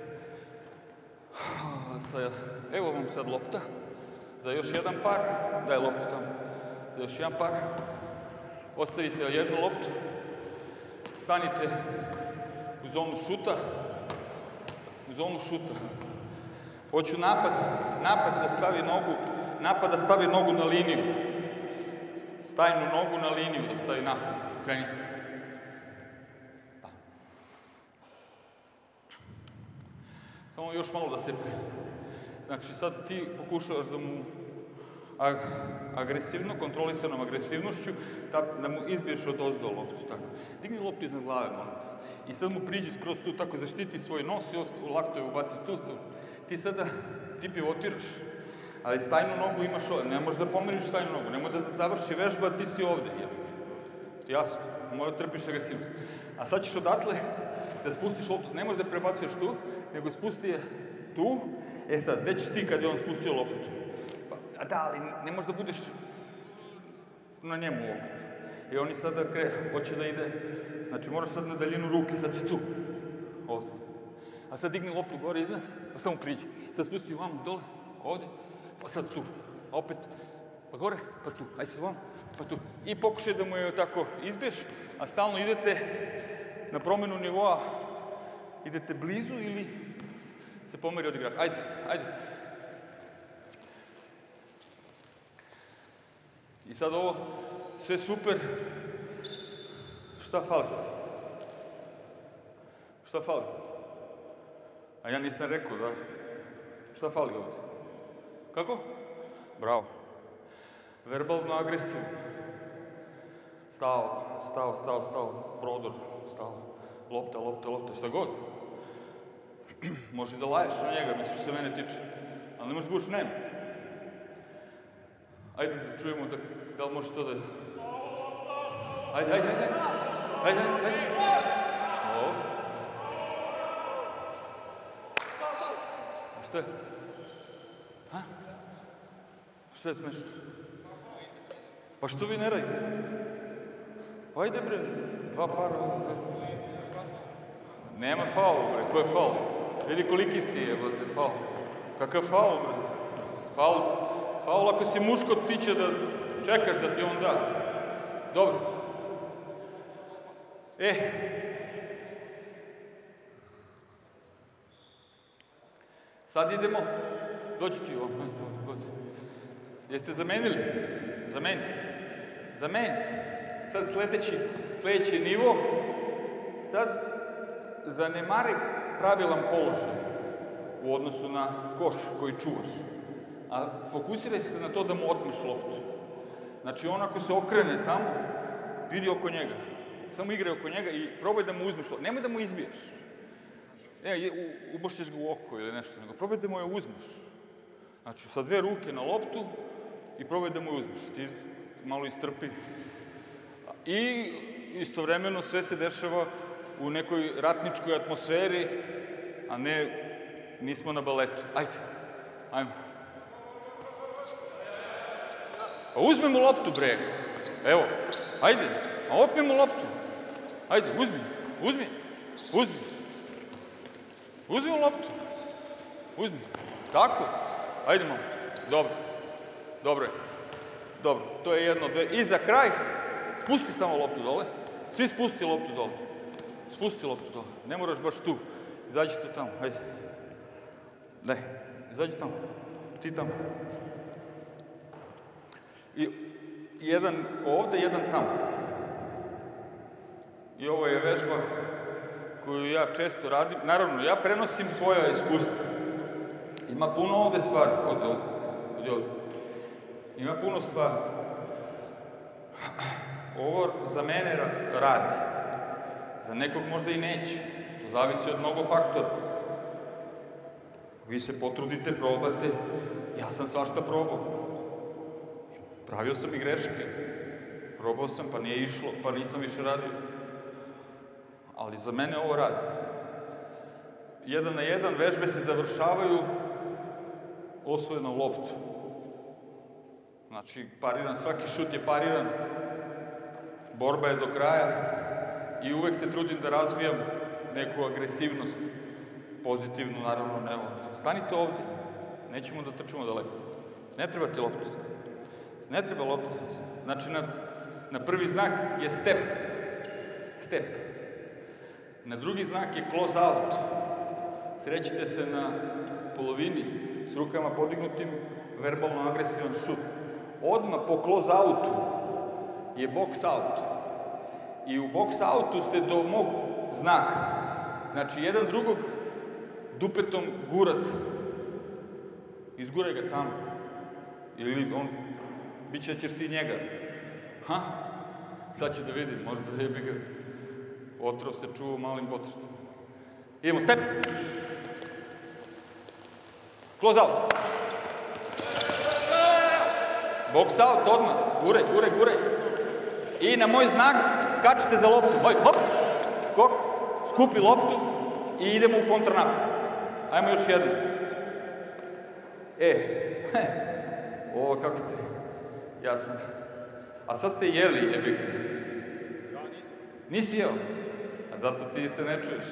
Evo vam sad lopta. Za još jedan par. Daj loptu tamo. Za još jedan par. Ostavite jednu loptu. Stanite u zonu šuta. U zonu šuta. Hoću napad. Napad da stavi nogu. Napad da stavi nogu na liniju. Stajnu nogu na liniju da stavi napad. Kreni se. Samo još malo da se pre... Znači sad ti pokušavaš da mu ag agresivno, kontrolisanom agresivnošću, da mu izbiješ od ozdo loptu. Tako. Digni loptu iznad glave, molim te. I sad mu priđi skroz tu, tako zaštiti svoj nos i u laktove ubaci tu, tu. Ti sada, ti pivotiraš, ali stajnu nogu imaš ovdje. Ne možeš da pomeriš stajnu nogu, nemoj da se završi vežba, ti si ovdje. Ti jasno, mora trpiš agresivnost. A sad ćeš odatle da spustiš loptu, ne možeš da prebacuješ tu, nego spusti je tu. E sad, gdje ćeš ti kad je on spustio loptu tu? Pa, a da, ali ne možeš da budeš na njemu ovdje. I oni sada kre, hoće da ide, znači moraš sad na daljinu ruke, sad si tu. Ovdje. A sad digni loptu gore iznad, pa samo priđi. Sad spusti vamo, dole, ovdje, pa sad tu. A opet, pa gore, pa tu. Ajde se vamo, pa tu. I pokušaj da mu je tako izbiješ, a stalno idete na promjenu nivoa, idete blizu ili se pomeri od igrača. Ajde, ajde. I sad ovo, sve super. Šta fali? Šta fali? A ja nisam rekao, da? Šta fali ovdje? Kako? Bravo. Verbalno agresivno. Stao, stao, stao, stao, prodor, stao. Lopta, lopta, lopta, šta god. Može da laješ na njega, misliš što se mene tiče. Ali ne možeš da budeš nem. Ajde da čujemo da, da li može to da... Ajde, ajde, ajde. Ajde, ajde, ajde. Ovo. A šta je? Ha? Šta je smešno? Pa što vi ne radite? Ajde bre, dva para. Nema faul bre, ko je faul? Vidi koliki si je, evo te faul. Kakav faul, bre? Faul, faul ako si muško, ti će da čekaš da ti on da. Dobro. E. Sad idemo. Dođi ti ovdje. Jeste zamenili? Zameni. Zameni. Sad sledeći, sledeći nivo. Sad zanemari pravilan položaj u odnosu na koš koji čuvaš. A fokusiraj se na to da mu otmeš loptu. Znači, on ako se okrene tamo, vidi oko njega. Samo igraj oko njega i probaj da mu uzmeš loptu. Nemoj da mu izbiješ. Ne, ubošćeš ga u oko ili nešto, nego probaj da mu je uzmeš. Znači, sa dve ruke na loptu i probaj da mu je uzmeš. Ti malo istrpi. I istovremeno sve se dešava u nekoj ratničkoj atmosferi, a ne, nismo na baletu. Ajde, ajmo. Pa uzmi mu loptu, bre. Evo, ajde, a otmi mu loptu. Ajde, uzmi, uzmi, uzmi. Uzmi mu loptu. Uzmi. Tako. Ajde, mamo. Dobro. Dobro je. Dobro, to je jedno, dve. I za kraj, spusti samo loptu dole. Svi spusti loptu dole. Spusti loptu dole. Ne moraš baš tu. Izađite tamo, ajde. Daj, izađi tamo. Ti tamo. I jedan ovde, jedan tamo. I ovo je vežba koju ja često radim. Naravno, ja prenosim svoja iskustva. Ima puno ovde stvari. Ovde, ovde. Ovde, ovde. Ima puno stvari. Ovo za mene radi. Za nekog možda i neće. To zavisi od mnogo faktora. Vi se potrudite, probate. Ja sam svašta probao. Pravio sam i greške. Probao sam, pa nije išlo, pa nisam više radio. Ali za mene ovo radi. Jedan na jedan vežbe se završavaju osvojenom loptu. Znači, pariran, svaki šut je pariran. Borba je do kraja. I uvek se trudim da razvijam neku agresivnost. Pozitivnu, naravno, ne. Stanite ovde. Nećemo da trčimo daleko. Ne treba ti lopta. Ne treba lopta sam se. Znači, na, na prvi znak je step. Step. Na drugi znak je close out. Srećite se na polovini s rukama podignutim, verbalno agresivan šut. Odmah po close outu je box out. I u box outu ste do mog znaka. Znači, jedan drugog dupetom gurat. Izguraj ga tamo. Ili on, bit će ćeš ti njega. Ha? Sad će da vidim, možda jebi ga. Otrov se čuva malim potretom. Idemo, step! Close out! Box out, odmah. Guraj, guraj, guraj. I na moj znak skačete za loptu. Moj, hop! Skok, skupi loptu i idemo u kontranapad. Ajmo još jedno. E, ovo kako ste? Ja sam. A sad ste jeli, jebi ga. Ja nisam. Nisi jeo? A zato ti se ne čuješ.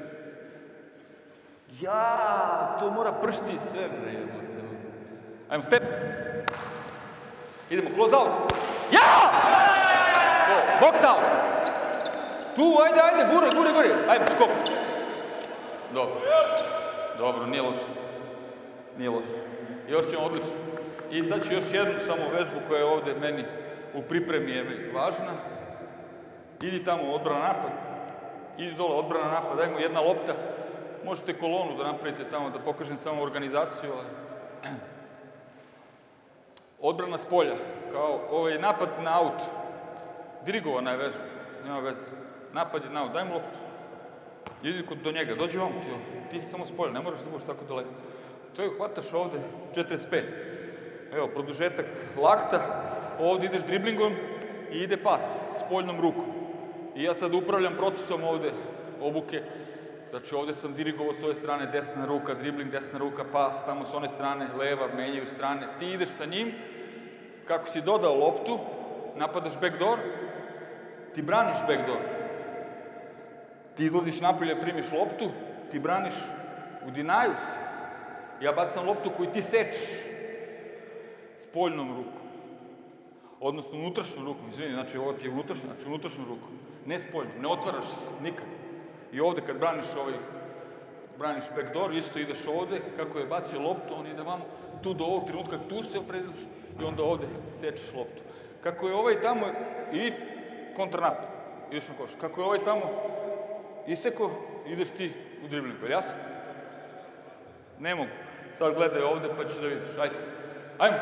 Ja, to mora pršti sve, bre, jebote. Ajmo, step. Idemo, close out. Ja! Box out. Tu, ajde, ajde, gure, gure, gure. Ajmo, skok. Dobro. Dobro, nije loše. Nije loše. Još ćemo odlično. I sad ću još jednu samo vežbu koja je ovde meni u pripremi je važna. Idi tamo, odbrana napad. Idi dole, odbrana napad. Dajmo jedna lopta. Možete kolonu da napravite tamo, da pokažem samo organizaciju. Odbrana s polja. Kao ovaj napad na aut. Dirigovana je vežba. Nema veze. Napad je na aut. Daj mu loptu. Idi do njega. Dođi vam ti. Ti si samo s polja. Ne moraš da budeš tako daleko. To je hvataš ovde četrdeset pet. Evo, produžetak lakta. Ovde ideš driblingom i ide pas s poljnom rukom. I ja sad upravljam procesom ovde obuke. Znači, ovde sam dirigovao s ove strane, desna ruka, dribling, desna ruka, pas, tamo s one strane, leva, menjaju strane. Ti ideš sa njim, kako si dodao loptu, napadaš backdoor, ti braniš backdoor. Ti izlaziš napolje, primiš loptu, ti braniš u dinaju si. ja bacam loptu koju ti sečeš spoljnom rukom. Odnosno unutrašnjom rukom, izvini, znači ovo ti je unutrašnja, znači unutrašnjom rukom. Ne spoljnom, ne otvaraš nikad. I ovde kad braniš ovaj, braniš backdoor, isto ideš ovde, kako je bacio loptu, on ide vamo, tu do ovog trenutka, tu se opredeliš i onda ovde sečeš loptu. Kako je ovaj tamo i kontranapad, ideš na koš. Kako je ovaj tamo iseko, ideš ti u dribling. Je li jasno? Ne mogu. Sad gledaj ovde pa ćeš da vidiš. Ajde. Ajmo.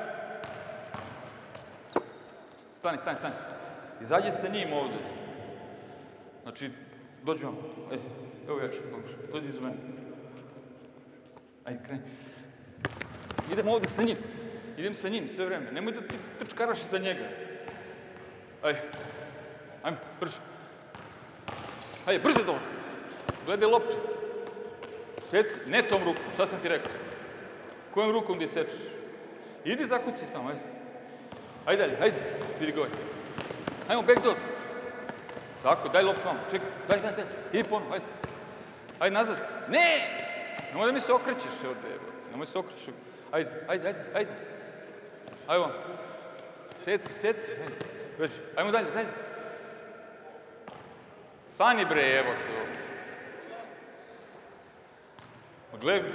Stani, stani, stani. Izađi sa njim ovde. Znači, dođi vam. Ajde. Evo ja ću ti pomoći. Dođi iza mene. Ajde, kreni. Idem ovde sa njim. Idem sa njim sve vreme. Nemoj da ti trčkaraš iza njega. Ajde. Ajmo, brže. Ajde, brže dole. Gledaj loptu. Seci, ne tom rukom, šta sam ti rekao? Kojom rukom ti sečeš? Idi zakuci tamo, ajde. Ajde dalje, ajde. Vidi ga ovaj. Ajmo, backdoor. Tako, daj loptu vamo. Čekaj, daj, daj, daj. Idi ponovno, ajde. Ajde nazad. Ne! Nemoj da mi se okrećeš ovde. Nemoj se okrećeš. Ajde, ajde, ajde, ajde. Ajde vam. Seci, seci. Ajde. Veži. Ajmo dalje, dalje. Stani bre, evo te ovo. Pa gledaj.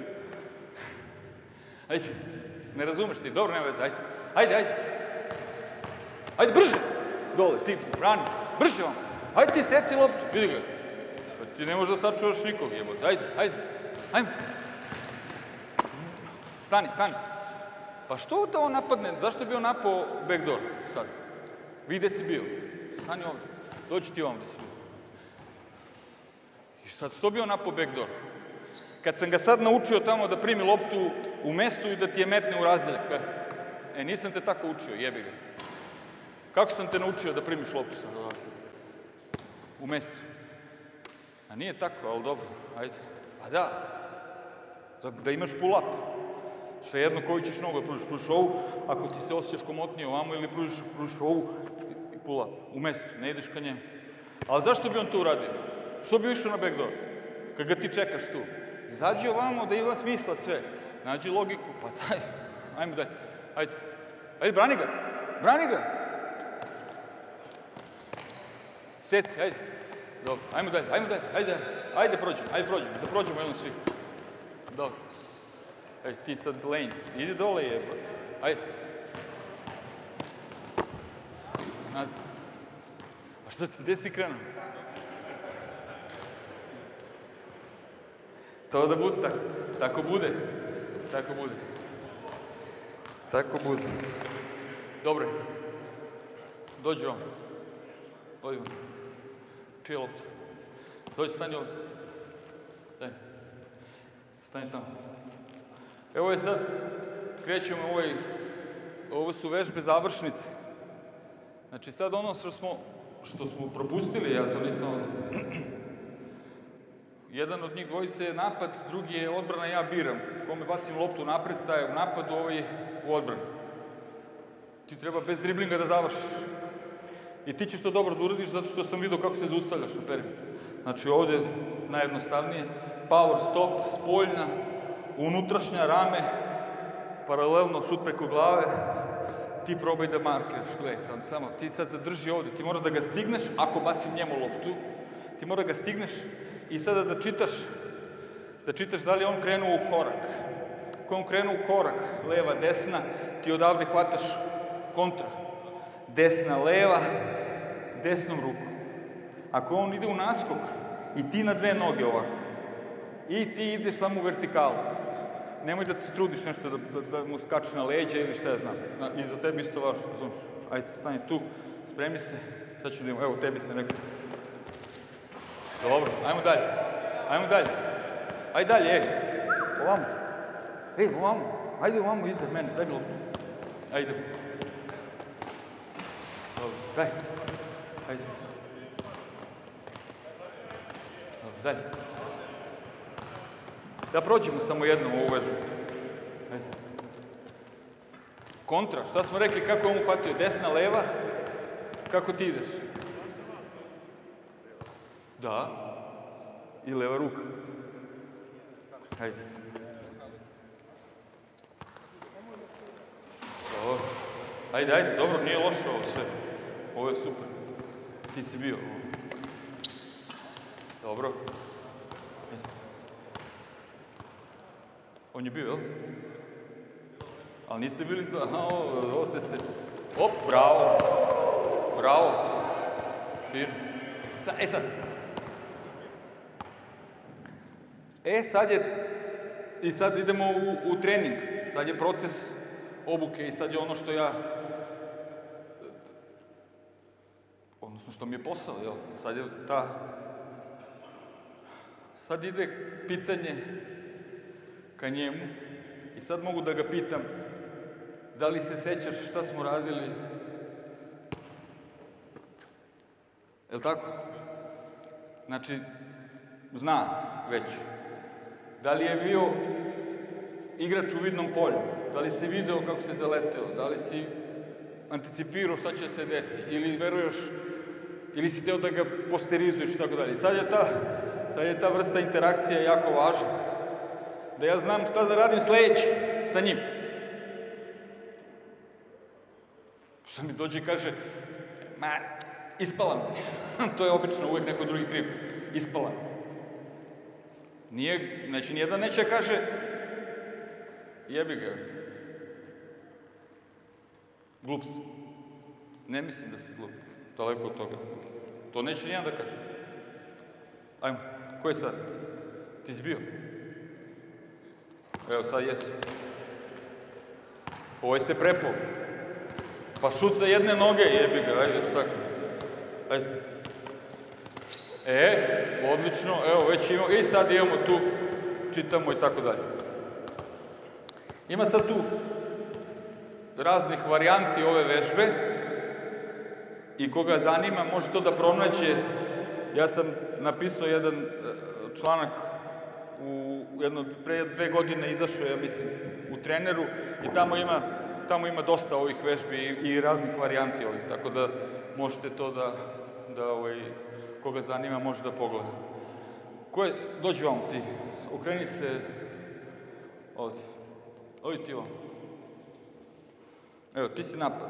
Ajde. Ne razumeš ti, dobro, nema veze, ajde. Ajde, ajde. Ajde, brže. Dole, ti, brani. Brže vam. Ajde ti seci loptu, vidi ga. Pa ti ne možeš da sačuvaš nikog, jebote. Ajde, ajde. Ajmo. Stani, stani. Pa što da on napadne? Zašto bi on napao backdoor sad? Vi gde si bio? Stani ovde. Dođi ti ovom gde si bio. I sad, što bi on napao backdoor? Kad sam ga sad naučio tamo da primi loptu u mestu i da ti je metne u razdaljak. E, nisam te tako učio, jebi ga. Kako sam te naučio da primiš loptu sad ovako? U mestu. A nije tako, ali dobro, ajde. Pa da. Da imaš pull-up. Svejedno koju ćeš nogu da pružiš. Pružiš ovu, ako ti se osjećaš komotnije ovamo, ili pružiš, pružiš ovu i pull-up. U mestu, ne ideš ka njemu. Ali zašto bi on to uradio? Što bi išao na backdoor? Kad ga ti čekaš tu. Izađi ovamo da ima smisla sve. Nađi logiku, pa daj. Ajmo daj. Ajde. Ajde, brani ga. Brani ga. Seci, ajde. Dobro, ajmo dalje, ajmo dalje. Ajde, ajde prođemo, ajde prođemo. Da prođemo jednom svi. Dobro. Ajde, ti sad lane. Idi dole jebate. Ajde. Nazad. A što ti, gde si ti krenuo? To da bude tako. Tako bude. Tako bude. Tako bude. Dobro. Dođi vam. Dođi vam. Čije lopta? Dođi, stani ovdje. Daj. Stani tamo. Evo je sad, krećemo ovoj, ovo su vežbe završnice. Znači sad ono što smo, što smo propustili, ja to nisam ovdje. Jedan od njih dvojice je napad, drugi je odbrana, ja biram. Kome bacim loptu napred, taj je u napadu, ovaj je u odbrani. Ti treba bez driblinga da završiš. I ti ćeš to dobro da uradiš, zato što sam vidio kako se zaustavljaš na perimetu. Znači ovde najjednostavnije, power stop, spoljna, unutrašnja rame, paralelno šut preko glave, ti probaj da markiraš, gledaj sad, samo, ti sad zadrži ovde, ti mora da ga stigneš, ako bacim njemu loptu, ti mora da ga stigneš i sada da čitaš, da čitaš da li on krenuo u korak. Ako on krenuo u korak, leva, desna, ti odavde hvataš kontra. Desna, leva, desnom rukom. Ako on ide u naskok i ti na dve noge ovako, i ti ideš samo u vertikalu, nemoj da te trudiš nešto da, da, da mu skačeš na leđa ili šta ja znam. I za tebi isto važno, razumiješ? Ajde, stani tu, spremi se, sad ću da imam, evo tebi sam rekao. Dobro, ajmo dalje, ajmo dalje. Ajde dalje, ej, ovamo. Ej, ovamo, ajde ovamo iza mene, daj mi loptu. Ajde. Dobro, daj. Ajde. Dobro, dalje. Da prođemo samo jednom ovu vežu. Ajde. Kontra, šta smo rekli, kako je on uhvatio? Desna, leva, kako ti ideš? Da. I leva ruka. Ajde. Ajde, ajde, dobro, nije loše ovo sve. Ovo je super. Ti si bio. Dobro. On je bio, jel? Ali niste bili to? Aha, ovo, ovo ste se... Op, bravo. Bravo. Fir. Sad, e sad. E, sad je... I sad idemo u, u trening. Sad je proces obuke i sad je ono što ja... Odnosno što mi je posao, jel? Sad je ta... Sad ide pitanje ka njemu i sad mogu da ga pitam da li se sećaš šta smo radili? Jel' tako? Znači, zna već. Da li je bio igrač u vidnom polju? Da li si video kako se zaleteo? Da li si anticipirao šta će se desi? Ili veruješ, ili si teo da ga posterizuješ i tako dalje. Sad je ta, sad je ta vrsta interakcije jako važna. Da ja znam šta da radim sledeći sa njim. Šta mi dođe i kaže, ma, ispala me. To je obično uvek neko drugi kriv. Ispala me. Nije, znači, nijedan neće kaže, jebi ga. Glup si. Ne mislim da si glup. Daleko od toga. To neće nijedan da kaže. Ajmo, ko je sad? Ti si bio? Evo, sad jesi. Ovo je se prepao. Pa šut sa jedne noge, jebi ga, ajde, što tako. Ajde. E, odlično, evo, već imamo, i sad imamo tu, čitamo i tako dalje. Ima sad tu raznih varijanti ove vežbe i koga zanima može to da pronađe. Ja sam napisao jedan članak u jedno, pre dve godine izašao, ja mislim, u Treneru i tamo ima, tamo ima dosta ovih vežbi i, i raznih varijanti ovih, tako da možete to da, da ovaj, koga zanima može da pogleda. Ko je, dođi vam ti, okreni se ovdje, ovdje ti vam. Evo, ti si napad.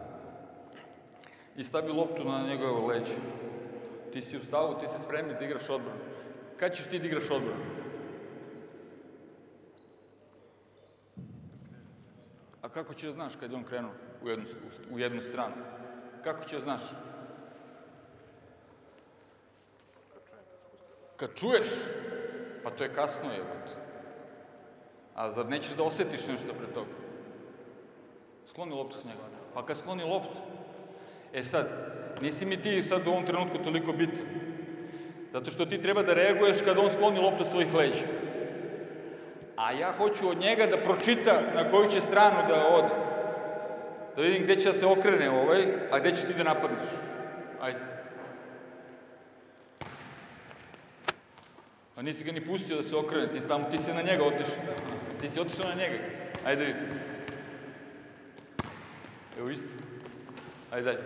I stavi loptu na njegove leđe. Ti si u stavu, ti si spremni da igraš odbranu. Kad ćeš ti da igraš odbranu? A kako će znaš kad je on krenuo u jednu, u jednu stranu? Kako će znaš? Kad čuješ, pa to je kasno je. A zar nećeš da osjetiš nešto pre toga? Skloni loptu s njega. Pa kad skloni loptu, e sad, nisi mi ti sad u ovom trenutku toliko bitan. Zato što ti treba da reaguješ kad on skloni loptu s tvojih leđa. A ja hoću od njega da pročita na koju će stranu da ode. Da vidim gde će da se okrene ovaj, a gde ćeš ti da napadneš. Ajde. Pa nisi ga ni pustio da se okrene, ti, tamo, ti si na njega otišao. Ti si otišao na njega. Ajde vidi. Evo isto. Ajde dalje.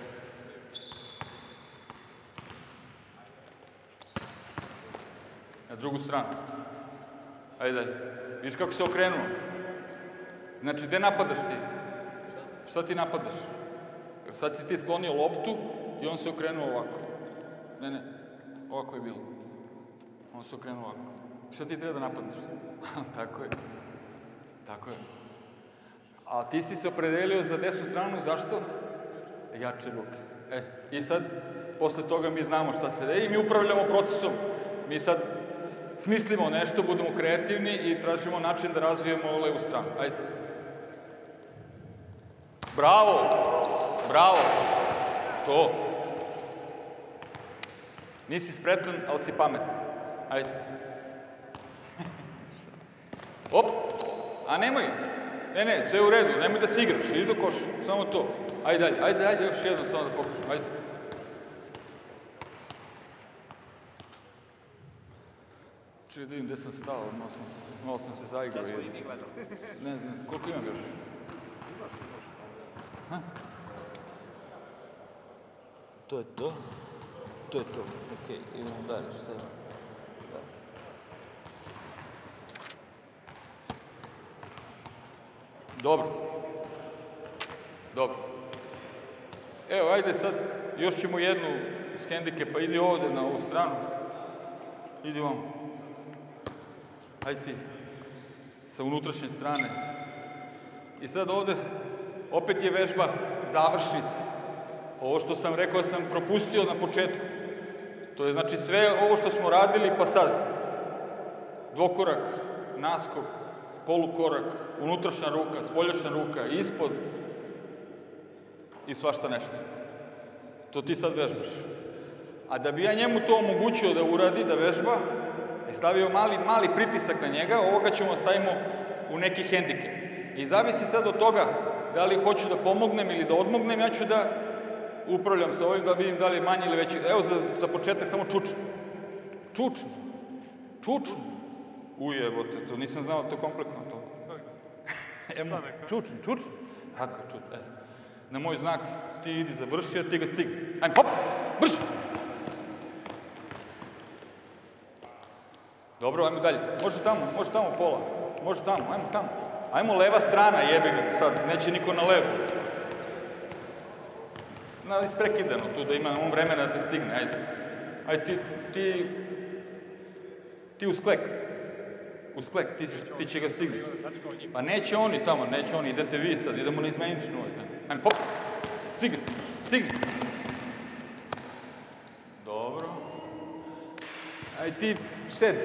Na drugu stranu. Ajde dalje. Vidiš kako se okrenuo? Znači, gde napadaš ti? Šta ti napadaš? Sad si ti sklonio loptu i on se okrenuo ovako. Ne, ne. Ovako je bilo. On se okrenuo ovako. Šta ti treba da napadneš? Tako je. Tako je. A ti si se opredelio za desnu stranu, zašto? Jače ruke. E, i sad, posle toga mi znamo šta se deje i mi upravljamo procesom. Mi sad smislimo nešto, budemo kreativni i tražimo način da razvijemo levu stranu. Ajde. Bravo! Bravo! To. Nisi spretan, ali si pametan. Ajde. Op! A nemoj! Ne, ne, sve u redu, nemoj da se igraš, idi do koša, samo to. Ajde dalje, ajde, ajde, još jedno samo da pokažem, ajde. Čekaj da vidim gde sam stao, malo sam, malo sam se zaigrao. Sad smo i mi gledali. Ne znam, koliko imam još? Imaš, imaš. Ha? To je to? To je to, okej, okay, idemo dalje, šta je? Dobro. Dobro. Evo, ajde sad, još ćemo jednu s hendikepa, idi ovde na ovu stranu. Idi vam. Ajde ti. Sa unutrašnje strane. I sad ovde, opet je vežba završnice. Ovo što sam rekao sam propustio na početku. To je znači sve ovo što smo radili pa sad. Dvokorak, naskok, polukorak, unutrašnja ruka, spoljašnja ruka, ispod i svašta nešto. To ti sad vežbaš. A da bi ja njemu to omogućio da uradi, da vežba, je stavio mali, mali pritisak na njega, ovoga ćemo stavimo u neki hendikep. I zavisi sad od toga da li hoću da pomognem ili da odmognem, ja ću da upravljam sa ovim da vidim da li je manji ili veći. Evo za, za početak samo čučno. Čučno. Čučno. Ujebote, to nisam znao to kompletno to. Evo, čučno, čučno. Tako, čučno. E. Na moj znak ti idi završi, a ti ga stigni. Ajmo, hop, brže. Dobro, ajmo dalje. Može tamo, može tamo pola. Može tamo, ajmo tamo. Ajmo leva strana, jebi ga, sad, neće niko na levu. Na, isprekidano tu, da ima on vremena da te stigne, ajde. Ajde, ti, ti, ti u sklek. U sklek, ti, ti će ga stigni. Pa neće oni tamo, neće oni, idete vi sad, idemo na izmeničnu. Ajmo, hop, stigni, stigni. Dobro. Ajde, ti sedi.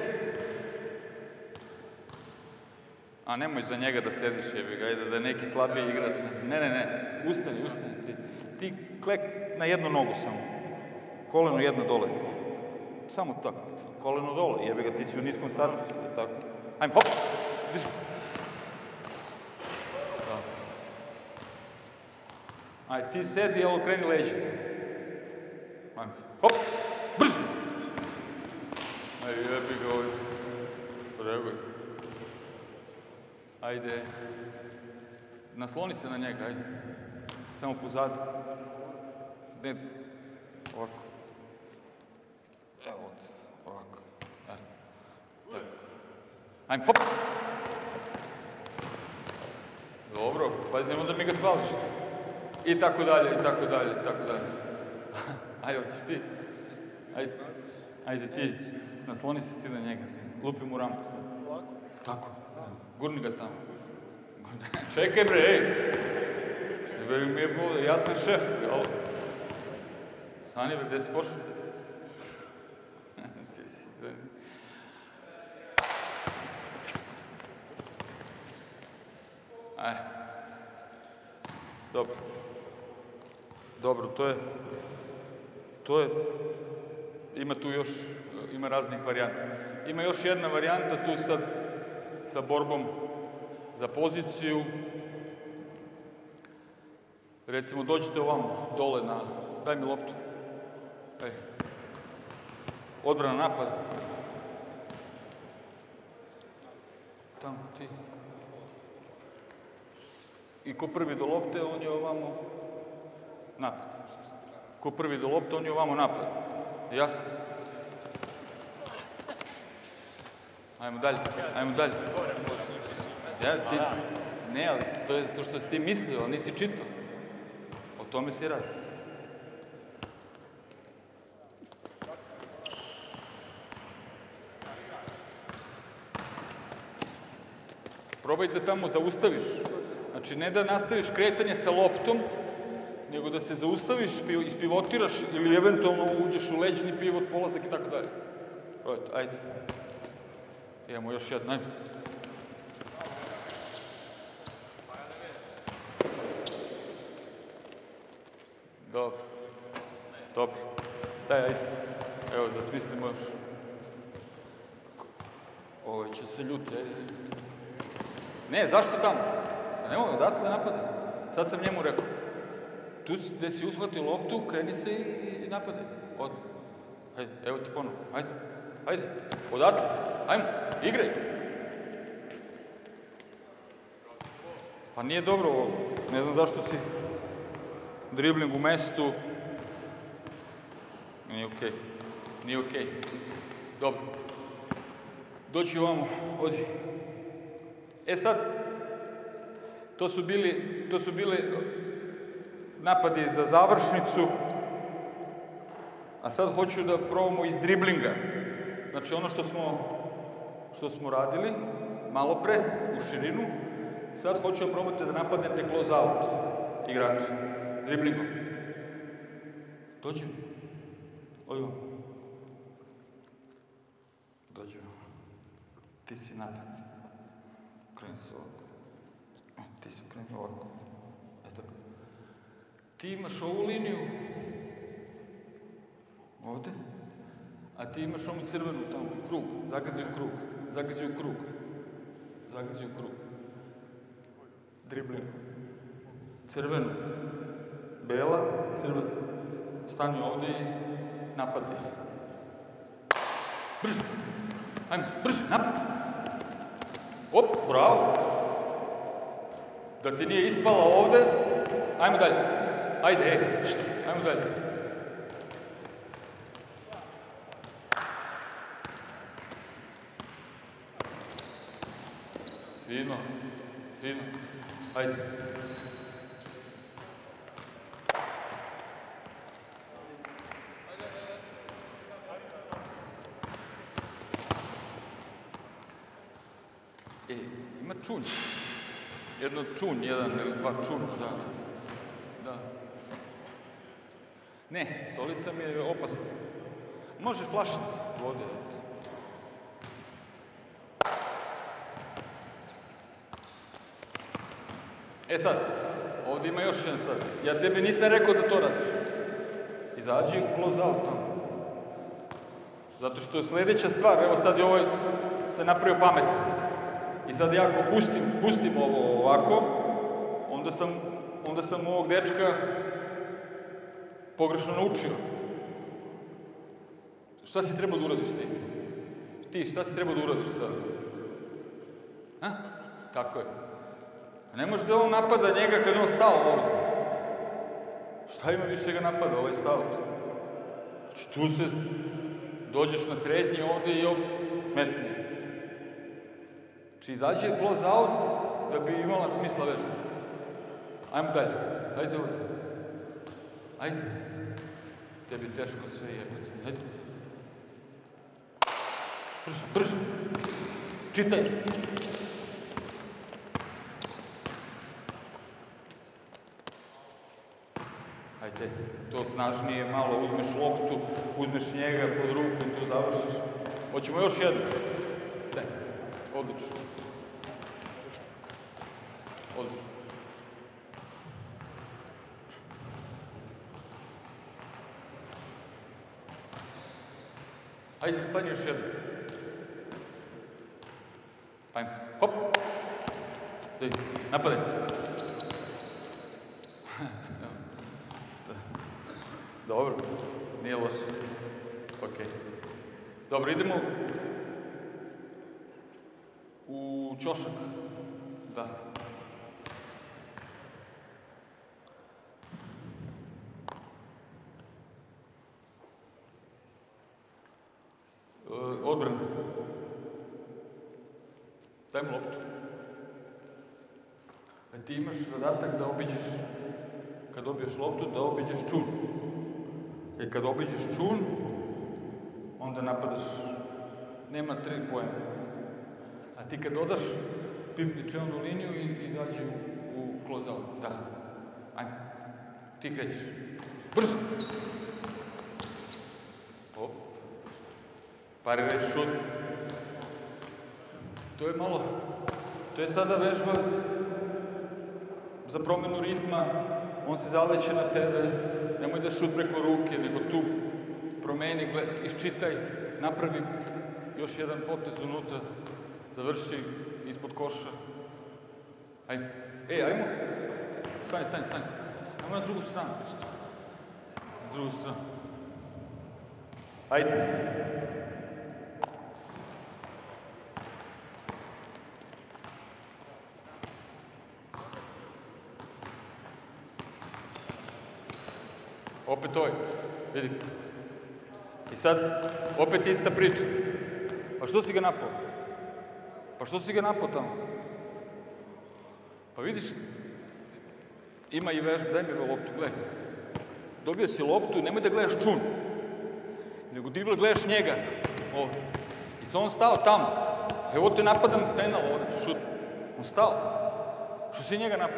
A nemoj za njega da sediš, jebi ga, ajde da je neki slabiji igrač. Ne, ne, ne, ustani, ustani ti. Ti klek na jednu nogu samo. Koleno jedno dole. Samo tako. Koleno dole, jebi ga, ti si u niskom startu. Tako. Ajmo, hop! Diži. Ajde, ti sedi, evo kreni leđe. Ajmo, hop! Brže! Ajde, jebi ga ovdje. Reguj. Ajde. Nasloni se na njega, ajde. Samo pozadu. Ne, ovako. Evo, ovako. Ajde. Tako. Ajmo, hop! Dobro, pazimo da mi ga svališ. I tako dalje, i tako dalje, i tako dalje. Ajde, hoćeš ti. Ajde, ajde ti. Nasloni se ti na njega. Lupi mu rampu sad. Ovako? Tako. Gurni ga tamo. Čekaj bre, ej! Sve mi je bilo, ja sam šef, jel? Sani bre, gde si pošao? Ti si, da... Aj. Dobro. Dobro, to je... To je... Ima tu još... Ima raznih varijanta. Ima još jedna varijanta tu sad sa borbom za poziciju. Recimo, dođete ovamo, dole na... Daj mi loptu. Ej. Odbrana, napad. Tamo, ti. I ko prvi do lopte, on je ovamo napad. Ko prvi do lopte, on je ovamo napad. Jasno? Ajmo dalje, ajmo dalje. Ja, ti, ne, ali to je to što si ti mislio, ali nisi čitao. O tome si radi. Probaj da tamo zaustaviš. Znači, ne da nastaviš kretanje sa loptom, nego da se zaustaviš, ispivotiraš ili eventualno uđeš u leđni pivot, polazak i tako dalje. Ajde. Imamo još jedno, ajde. Dobro. Dobro. Daj, ajde. Evo, da smislimo još. Ovo će se ljuti, ajde. Ne, zašto tamo? Nemoj, odatle napadaj. Sad sam njemu rekao. Tu gde si uhvatio loptu, kreni se i napadaj. Odmah. Ajde, evo ti ponovno. Ajde. Ajde. Odatle. Ajmo, igraj. Pa nije dobro ovo. Ne znam zašto si dribling u mestu. Nije okej. Nije okej. Dobro. Doći ovamo, odi. E sad, to su bili, to su bile napad je za završnicu, a sad hoću da probamo iz driblinga. Znači ono što smo, što smo radili malo pre, u širinu, sad hoću da probate da napadnete close out igrača, driblingom. Dođi. Odmah. Dođi. Ti si napad. Kreni se ovako. Ti si kreni ovako. E tako. Ti imaš ovu liniju. Ovde. A ti imaš onu crvenu tamo. Krug. Zagazi u krug. Zagazi u krug. Zagazi u krug. Dribling. Crvenu. Bela. Crvena. Stani ovde i napadni. Brže. Ajmo, brže, napad. Op, bravo. Da ti nije ispala ovde, ajmo dalje. Ajde, ej, ajmo dalje. Fino, fino. Ajde. E, ima čun. Jedno čun, jedan ili dva čuna, da. Da. Ne, stolica mi je opasna. Može flašica vode. E sad, ovdje ima još jedan sad. Ja tebi nisam rekao da to radiš. Izađi u close out tamo. Zato što je sljedeća stvar, evo sad je ovaj se napravio pametan. I sad ja ako pustim, pustim ovo ovako, onda sam, onda sam ovog dečka pogrešno naučio. Šta si trebao da uradiš ti? Ti, šta si trebao da uradiš sad? Ha? Tako je. A ne može da on napada njega kad je on stao ovdje. Šta ima više ga napada, ovaj stao tu? Znači tu se dođeš na srednji ovdje i metni. Znači izađe close out da bi imala smisla vežba. Ajmo dalje. Ajde ovdje. Ajde. Tebi teško sve jebati. Ajde. Brže, brže. Čitaj. Ajde, to snažnije malo, uzmeš loptu, uzmeš njega pod ruku i tu završiš. Hoćemo još jednu? Ne, odlično. Odlično. Ajde, stani još jednu. Ajmo, hop. Daj, napadaj. Dobro, nije loše. Okej. Dobro, idemo u ćošak. Da. Odbrana. Daj mu loptu. A ti imaš zadatak da obiđeš, kad dobiješ loptu, da obiđeš čun. I kad obiđeš čun, onda napadaš. Nema tri pojena. A ti kad dodaš, pipni čelnu liniju i izađi u, u close out. Da. Ajde. Ti krećeš. Brzo! Hop. Pariraj šut. To je malo... To je sada vežba za promjenu ritma. On se zaleće na tebe. Nemoj da šut preko ruke, nego tu promeni, gled, iščitaj, napravi još jedan potez unutra, završi ispod koša. Ajde. E, ajmo. Stani, stani, stani. Ajmo na drugu stranu. Na drugu stranu. Ajde. Opet ovaj, vidi. I sad, opet ista priča. Pa što si ga napao? Pa što si ga napao tamo? Pa vidiš, ima i vežba, daj mi loptu, gledaj. Dobio si loptu i nemoj da gledaš čun, nego dribla gledaš njega, ovdje. I sad on stao tamo. Evo te napadam penal ovdje, šut. On stao. Što si njega napadam?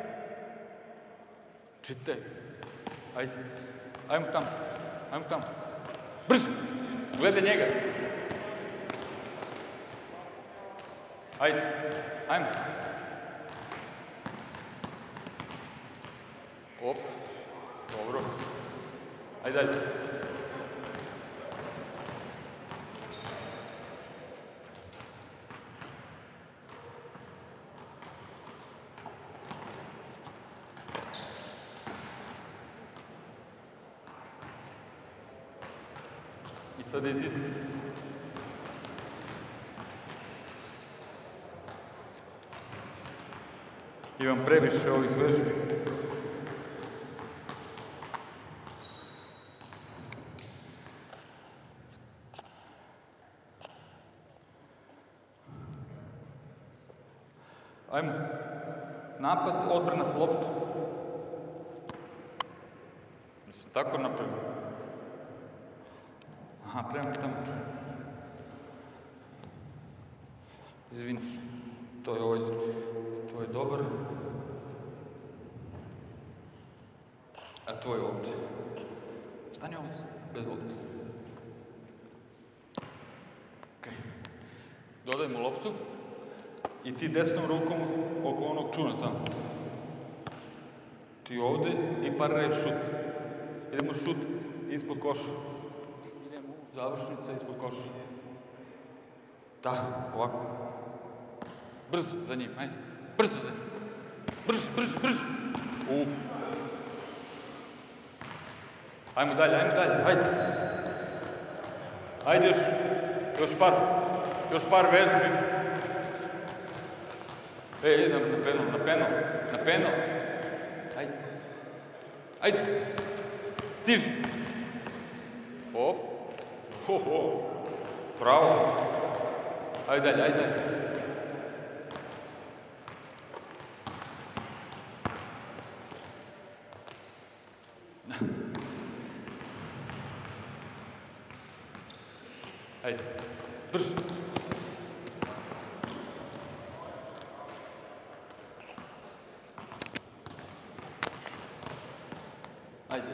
Čitaj. Ajde. Ajmo tamo. Ajmo tamo. Brzo! Gledaj njega. Ajde. Ajmo. Op. Dobro. Ajde, ajde. I sad izisti. Imam previše ovih vežbi. Ajmo. Napad, odbrana s loptom. Mislim, tako napravim. Aha, trebam tamo čujem. Izvini. To je ovaj... To je dobar. A to je ovdje. Stani ovdje, bez lopte. Okej. Dodajmo loptu. I ti desnom rukom oko onog čuna tamo. Ti ovdje i pariraj šut. Idemo šut ispod koša. Idemo završnica ispod koša. Da, ovako. Brzo za njim, ajde. Brzo za njim. Brzo, brzo, brzo. Uf. Ajmo dalje, ajmo dalje, ajde. Ajde još, još par, još par vežbi. E, idem na penal, na penal, na penal. Ajde. Ajde. Stiži. Op. Ho, ho. Bravo. Ajde dalje, ajde dalje. Ajde. Brzo. Ajde.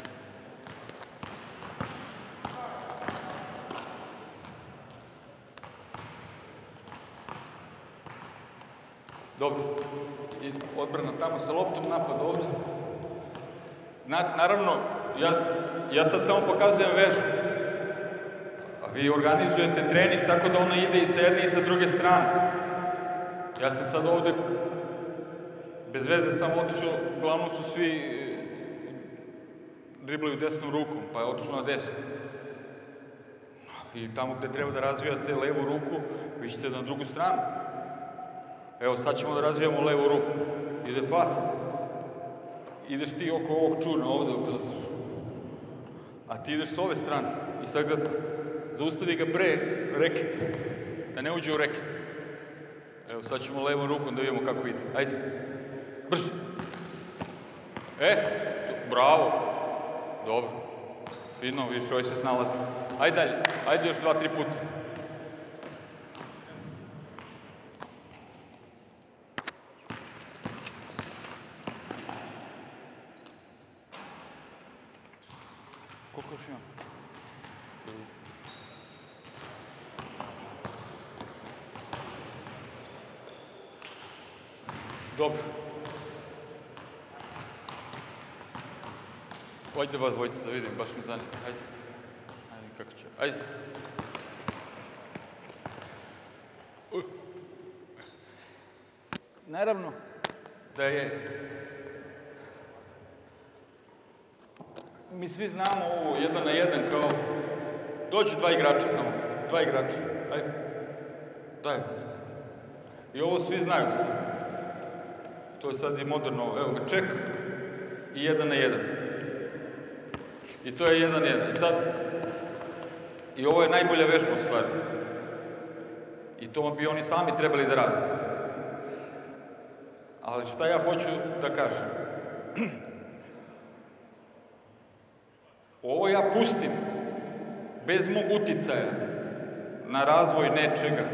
Dobro. I odbrana tamo sa loptom, napad ovdje. Na, naravno, ja, ja sad samo pokazujem vežu. A vi organizujete trening tako da ona ide i sa jedne i sa druge strane. Ja sam sad ovdje bez veze sam otišao, uglavnom su svi driblaju desnom rukom, pa je otišao na desnu. I tamo gdje treba da razvijate levu ruku, vi ćete na drugu stranu. Evo, sad ćemo da razvijamo levu ruku. Ide pas. Ideš ti oko ovog čurna ovdje obilaziš. A ti ideš s ove strane. I sad ga zaustavi ga pre reket. Da ne uđe u reket. Evo, sad ćemo levom rukom da vidimo kako ide. Ajde. Brže. E, bravo. Dobro. Fino, vidiš, ovaj se snalazi. Ajde dalje. Ajde još dva, tri puta. Koliko još imam? Dobro. Ajde vas dvojica da vidim, baš me zanima. Ajde. Ajde, kako će. Ajde. Uh. Naravno da je... Mi svi znamo ovo jedan na jedan kao... Dođe dva igrača samo. Dva igrača. Ajde. Daj. I ovo svi znaju se. To je sad i moderno. Evo ga, ček. I jedan na jedan. I to je jedan na jedan. I sad... I ovo je najbolja vežba u stvari. I to bi oni sami trebali da rade. Ali šta ja hoću da kažem? Ovo ja pustim bez mog uticaja na razvoj nečega.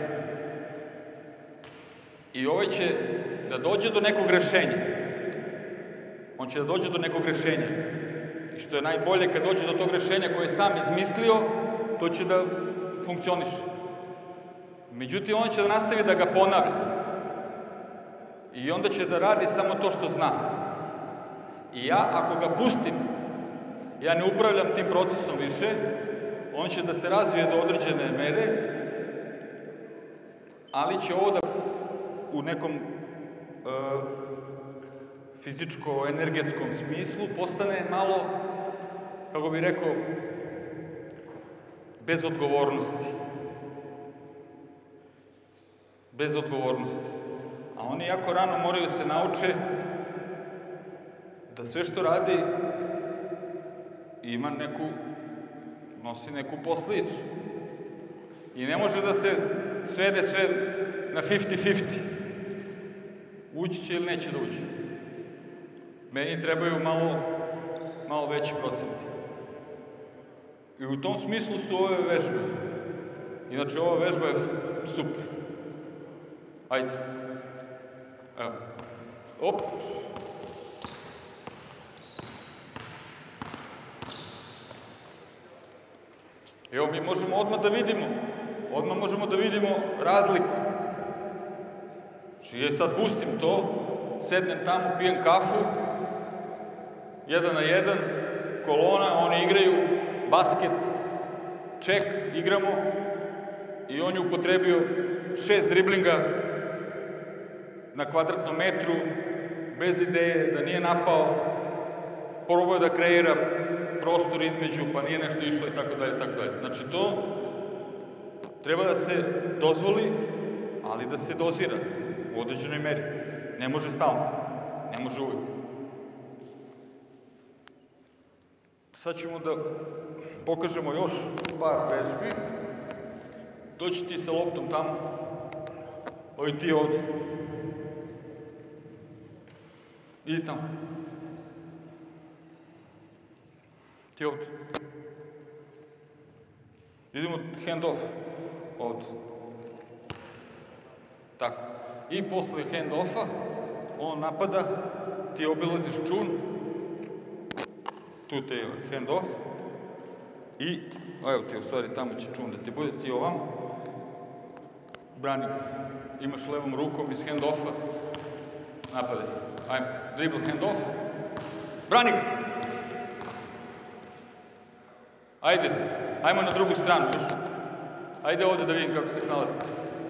I ovaj će da dođe do nekog rešenja. On će da dođe do nekog rešenja. I što je najbolje, kad dođe do tog rešenja koje je sam izmislio, to će da funkcioniše. Međutim, on će da nastavi da ga ponavlja. I onda će da radi samo to što zna. I ja, ako ga pustim, ja ne upravljam tim procesom više, on će da se razvije do određene mere, ali će ovo da u nekom e, fizičko-energetskom smislu postane malo, kako bih rekao, bez odgovornosti. Bez odgovornosti. A oni jako rano moraju se nauče da sve što radi ima neku, nosi neku posljedicu. I ne može da se svede sve na pedeset pedeset. Ući će ili neće da uđe. Meni trebaju malo, malo veći procenti. I u tom smislu su ove vežbe. Inače, ova vežba je super. Ajde. Evo. Op. Evo, mi možemo odmah da vidimo, odmah možemo da vidimo razliku. Znači, ja sad pustim to, sednem tamo, pijem kafu, jedan na jedan, kolona, oni igraju basket, ček, igramo, i on je upotrebio šest driblinga na kvadratnom metru, bez ideje, da nije napao, probao da kreira prostor između, pa nije nešto išlo i tako dalje, tako dalje. Znači, to treba da se dozvoli, ali da se dozira u određenoj meri. Ne može stalno, ne može uvijek. Sad ćemo da pokažemo još par vežbi. Doći ti sa loptom tamo, ovi ti ovdje. Idi tamo. Ti ovdje. Idemo hand off. Ovdje. Tako. I posle hand offa, on napada, ti obilaziš čun, tu te je hand off, i, evo ti, u stvari, tamo će čun da ti bude, ti ovam, brani ga. Imaš levom rukom iz hand offa, napadaj. Ajmo, dribble hand off, brani ga! Ajde, ajmo na drugu stranu još. Ajde ovdje da vidim kako se snalazite.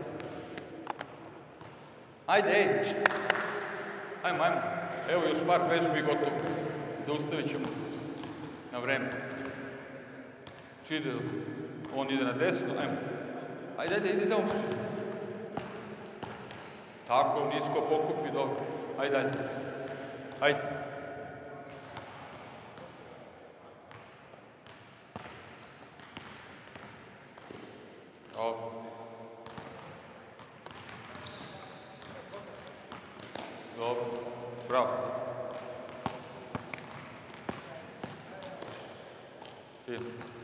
Ajde, ej, ajmo, ajmo. Evo još par vežbi gotovo. Zaustavit ćemo na vreme. Ide, on ide na desno, ajmo. Ajde, ajde, ide tamo brže. Tako, nisko pokupi, dobro. Ajde, ajde. Ajde. Dobro. Dobro, bravo. Fino.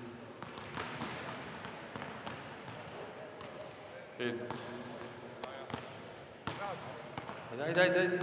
Fino. Ajde, ajde, ajde.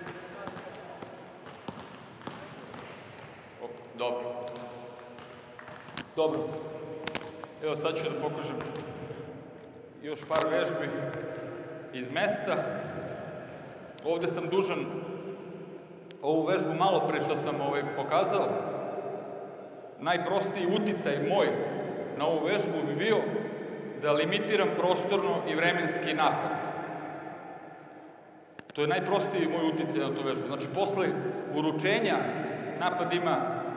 Op, dobro. Dobro. Evo sad ću da pokažem još par vežbi iz mesta. Ovde sam dužan ovu vežbu malo pre što sam ovaj pokazao. Najprostiji uticaj moj na ovu vežbu bi bio da limitiram prostorno i vremenski napad. To je najprostiji moj uticaj na tu vežbu. Znači, posle uručenja napad ima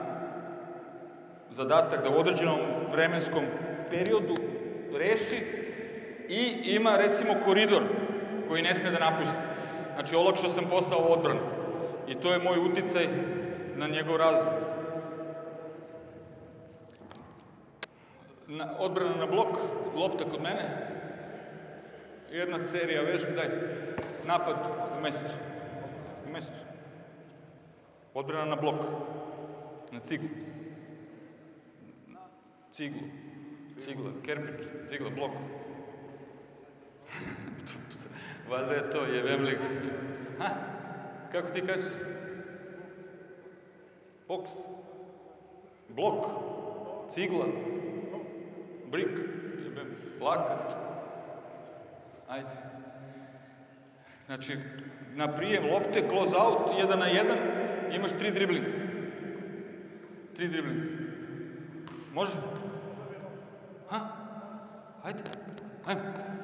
zadatak da u određenom vremenskom periodu reši i ima, recimo, koridor koji ne sme da napusti. Znači, olakšao sam posao odbrane. I to je moj uticaj na njegov razvoj. Odbrana na blok, lopta kod mene. Jedna serija vežbi, daj. Napad u mestu. U mestu. Odbrana na blok. Na ciglu. Ciglu. Cigla, kerpič, cigla, blok. Valjda je to, jebem li. Ha? Kako ti kažeš? Boks. Blok. Cigla. Brik. Jebem. Lakat. Ajde. Znači, na prijem lopte, close out, jedan na jedan, imaš tri driblinga. Tri driblinga. Može? Ha? Ajde. Ajde.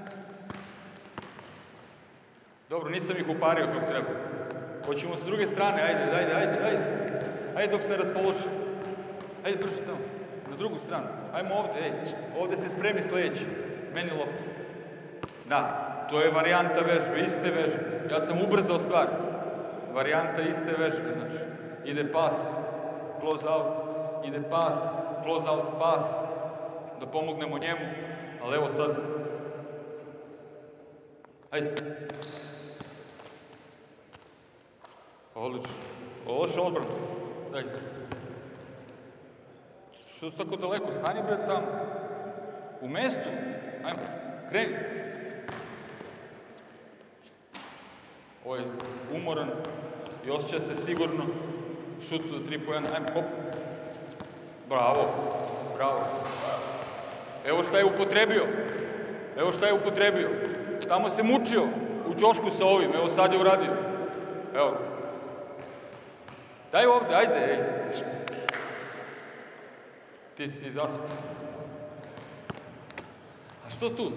Dobro, nisam ih upario kako treba. Hoćemo s druge strane, ajde, ajde, ajde, ajde. Ajde dok se raspoloži. Ajde, brže tamo. Na drugu stranu. Ajmo ovde, ej. Ovde se spremi sledeći. Meni loptu. Da, to je varijanta vežbe, iste vežbe. Ja sam ubrzao stvar. Varijanta iste vežbe, znači. Ide pas, close out, ide pas, close out, pas. Da pomognemo njemu. Ali evo sad. Ajde. Odlično. Loša odbrana. Daj. Što su tako daleko? Stani bre tamo. U mestu. Ajmo. Kreni. Ovo je umoran i osjeća se sigurno. Šutu za tri po jedan. Ajmo, hop. Bravo. Bravo. Evo šta je upotrebio. Evo šta je upotrebio. Tamo se mučio u ćošku sa ovim. Evo sad je uradio. Evo. Daj ovde, ajde, ej. Ti si zaspao. A što tu?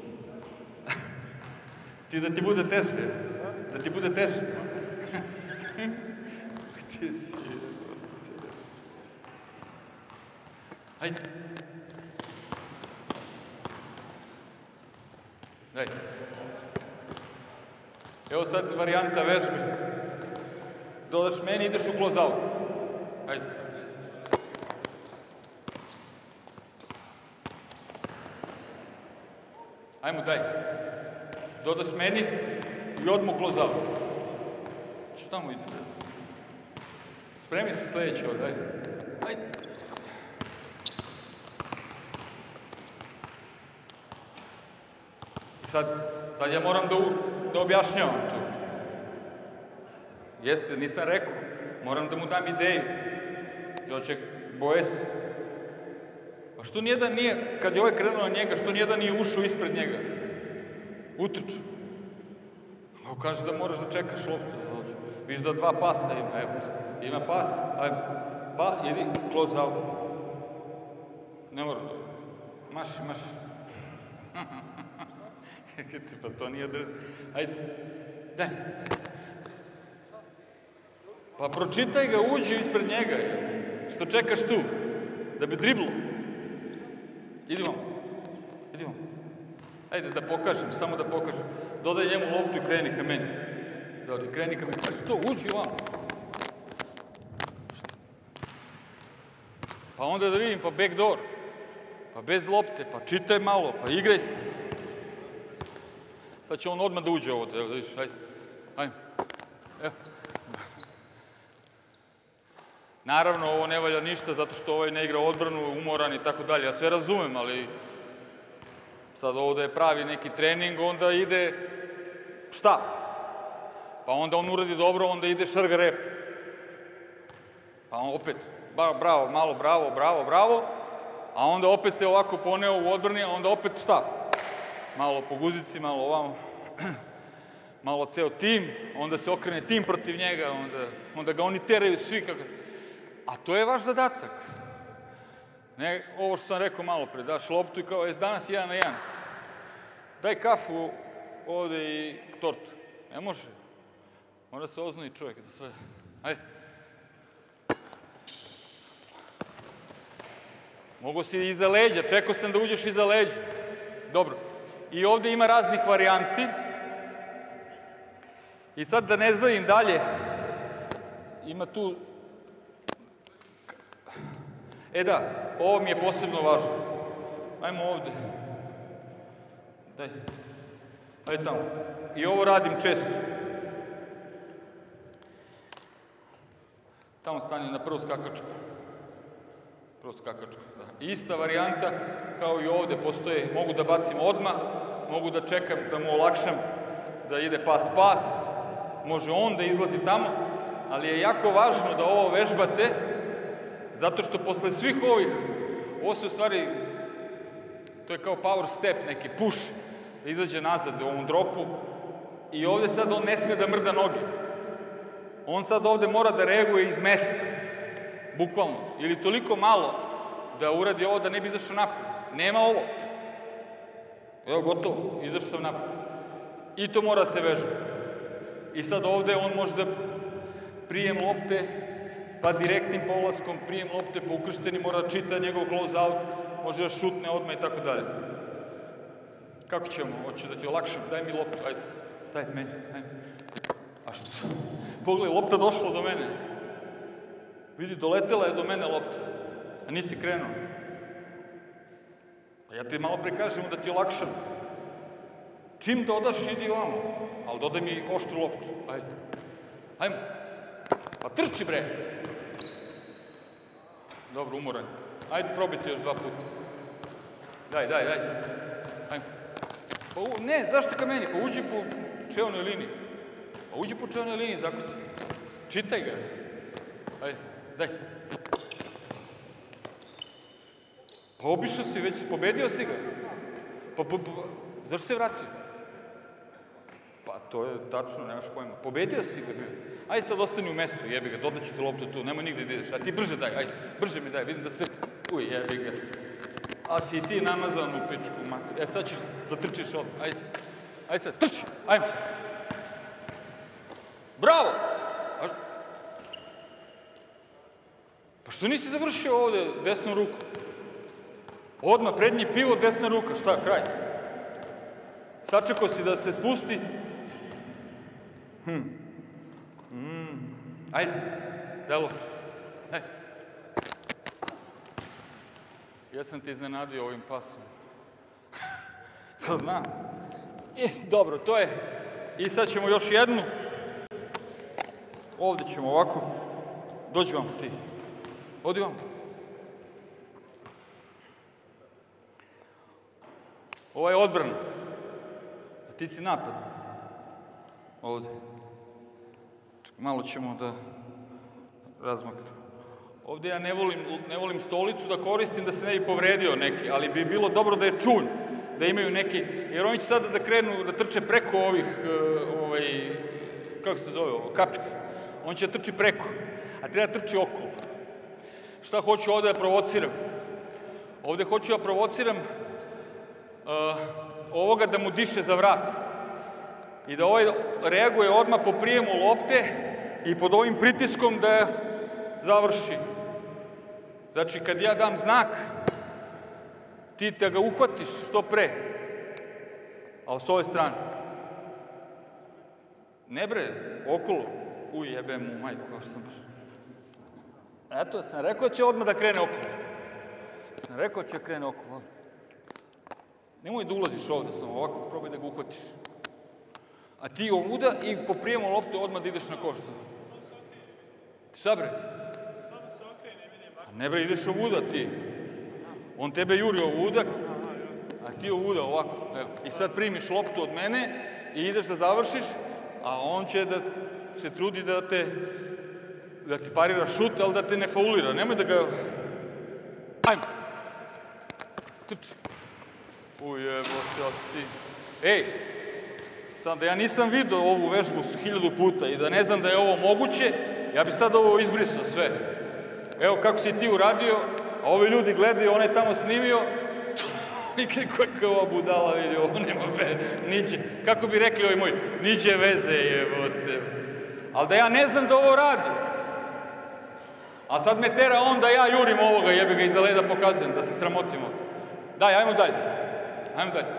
Ti da ti bude teže. Da ti bude teže. Ti si... Ajde. Daj. Evo sad varijanta vežbe. Dodaš meni, ideš u close out. Ajde. Ajmo, daj. Dodaš meni i odmah u close out. Što tamo ide? Spremi se sledeće ovdje, ajde. Ajde. Sad, sad ja moram da, u, da objašnjavam to. Jeste, nisam rekao. Moram da mu dam ideju. Čovjek, boje se. A što nijedan nije, kad je ovaj krenuo na njega, što nijedan nije ušao ispred njega? Utrču. Ovo kaže da moraš da čekaš loptu. Viš da dva pasa ima, evo. Ima pas, ajmo. Pa, idi, close out. Ne mora da... Maši, maši. Pa to nije da... Ajde. Daj. Pa pročitaj ga, uđi ispred njega. Što čekaš tu? Da bi driblo. Idi vam. Idi vam. Ajde da pokažem, samo da pokažem. Dodaj njemu loptu i kreni ka meni. Dodaj, kreni ka meni. Pa što, uđi vam. Pa onda da vidim, pa backdoor. Pa bez lopte, pa čitaj malo, pa igraj se. Sad će on odmah da uđe ovdje, evo da vidiš, ajde. Ajde. Evo. Naravno, ovo ne valja ništa zato što ovaj ne igra odbranu, umoran i tako dalje. Ja sve razumem, ali sad ovo da je pravi neki trening, onda ide štap. Pa onda on uradi dobro, onda ide šrga rep. Pa on opet, bravo, malo bravo, bravo, bravo, a onda opet se ovako poneo u odbrani, a onda opet štap. Malo po guzici, malo ovamo, malo ceo tim, onda se okrene tim protiv njega, onda, onda ga oni teraju svi kako... A to je vaš zadatak. Ne, ovo što sam rekao malo pre, daš loptu i kao, jes danas jedan na jedan. Daj kafu ovde i tortu. Ne može. Mora se oznoji čovjek za sve. Ajde. Mogu si iza leđa, čekao sam da uđeš iza leđa. Dobro. I ovde ima raznih varijanti. I sad da ne zdajim dalje, ima tu... E da, ovo mi je posebno važno. Ajmo ovde. Daj. Ajde tamo. I ovo radim često. stani na prvu skakačku. Prvu skakačku, da. Ista varijanta kao i ovde postoje, mogu da bacim odmah, mogu da čekam, da mu olakšam da ide pas-pas, može on da izlazi tamo, ali je jako važno da ovo vežbate, zato što posle svih ovih, ovo se u stvari, to je kao power step, neki push, da izađe nazad u ovom dropu i ovde sad on ne sme da mrda noge. On sad ovde mora da reaguje iz mesta, bukvalno, ili toliko malo da uradi ovo da ne bi izašao napad. Nema ovo. Evo, gotovo, izašao sam napad. I to mora se vežba. I sad ovde on može da prijem lopte, pa direktnim polaskom, prijem lopte, pa ukršteni mora da čita njegov close out, može da šutne odmah i tako dalje. Kako ćemo? Hoće da ti olakšam? Daj mi loptu, ajde. Daj, meni, ajde. A što? Pogledaj, lopta došla do mene. Vidi, doletela je do mene lopta, a nisi krenuo. Pa ja ti malo pre kažem da ti olakšam. Čim dodaš, idi ovamo, ali dodaj mi oštru loptu. Ajde. Ajmo. Pa trči, bre. Dobro, umoran. Ajde, probajte još dva puta. Daj, daj, daj. Ajmo. Pa ne, zašto ka meni? Pa uđi po čeonoj liniji. Pa uđi po čeonoj liniji, zakuci. Čitaj ga. Ajde, daj. Pa obišao si, već pobedio si ga. Pa, pa, pa, zašto se vratio? Pa to je tačno, nemaš pojma. Pobedio si ga. Ajde sad ostani u mestu, jebi ga, dodat ću ti loptu tu, nemoj nigde da ideš. A ti brže daj, ajde, brže mi daj, vidim da se... Uj, jebi ga. A si i ti namazan u pičku, mater. E, sad ćeš da trčiš odmah, ajde. Ajde sad, trči, ajmo. Bravo! Pa što nisi završio ovde desnom rukom? Odmah, prednji pivot, desna ruka, šta, kraj. Sačekao si da se spusti. Hm. Mm. Ajde, daj loptu. Ajde. Ja sam te iznenadio ovim pasom. Pa znam. E, dobro, to je. I sad ćemo još jednu. Ovde ćemo ovako. Dođi vam ti. Odi vam. Ovo je odbrana. A ti si napad. Ovde. Čekaj, malo ćemo da razmaknemo. Ovde ja ne volim, ne volim stolicu da koristim da se ne bi povredio neki, ali bi bilo dobro da je čulj, da imaju neki, jer oni će sada da krenu, da trče preko ovih, ovaj, kako se zove ovo, kapica. On će da trči preko, a treba da trči okolo. Šta hoću ovde da provociram? Ovde hoću da provociram uh, ovoga da mu diše za vrat i da ovaj reaguje odmah po prijemu lopte i pod ovim pritiskom da završi. Znači, kad ja dam znak, ti da ga uhvatiš što pre, ali s ove strane. Ne bre, okolo. Uj, jebe mu, majko, kao što sam baš... Eto, sam rekao da će odmah da krene okolo. Sam rekao da će da krene okolo. Nemoj da ulaziš ovde, samo ovako, probaj da ga uhvatiš. A ti ovuda i po prijemu lopte odmah da ideš na koš. Šta bre? A ne bre, ideš ovuda ti. On tebe juri ovuda, a ti ovuda ovako. Evo. I sad primiš loptu od mene i ideš da završiš, a on će da se trudi da te da ti parira šut, ali da te ne faulira. Nemoj da ga... Ajmo! Trči! Ujebote, ali ti... Ej! Sad da ja nisam vidio ovu vežbu hiljadu puta i da ne znam da je ovo moguće, ja bi sad ovo izbrisao sve. Evo kako si ti uradio, a ovi ljudi gledaju, on je tamo snimio, i kako ova budala vidi, ovo nema veze, niđe, kako bi rekli ovi moji, niđe veze jebote. Ali da ja ne znam da ovo radi. A sad me tera on da ja jurim ovoga, jebi ga iza leda pokazujem, da se sramotimo. Daj, ajmo dalje. Ajmo dalje.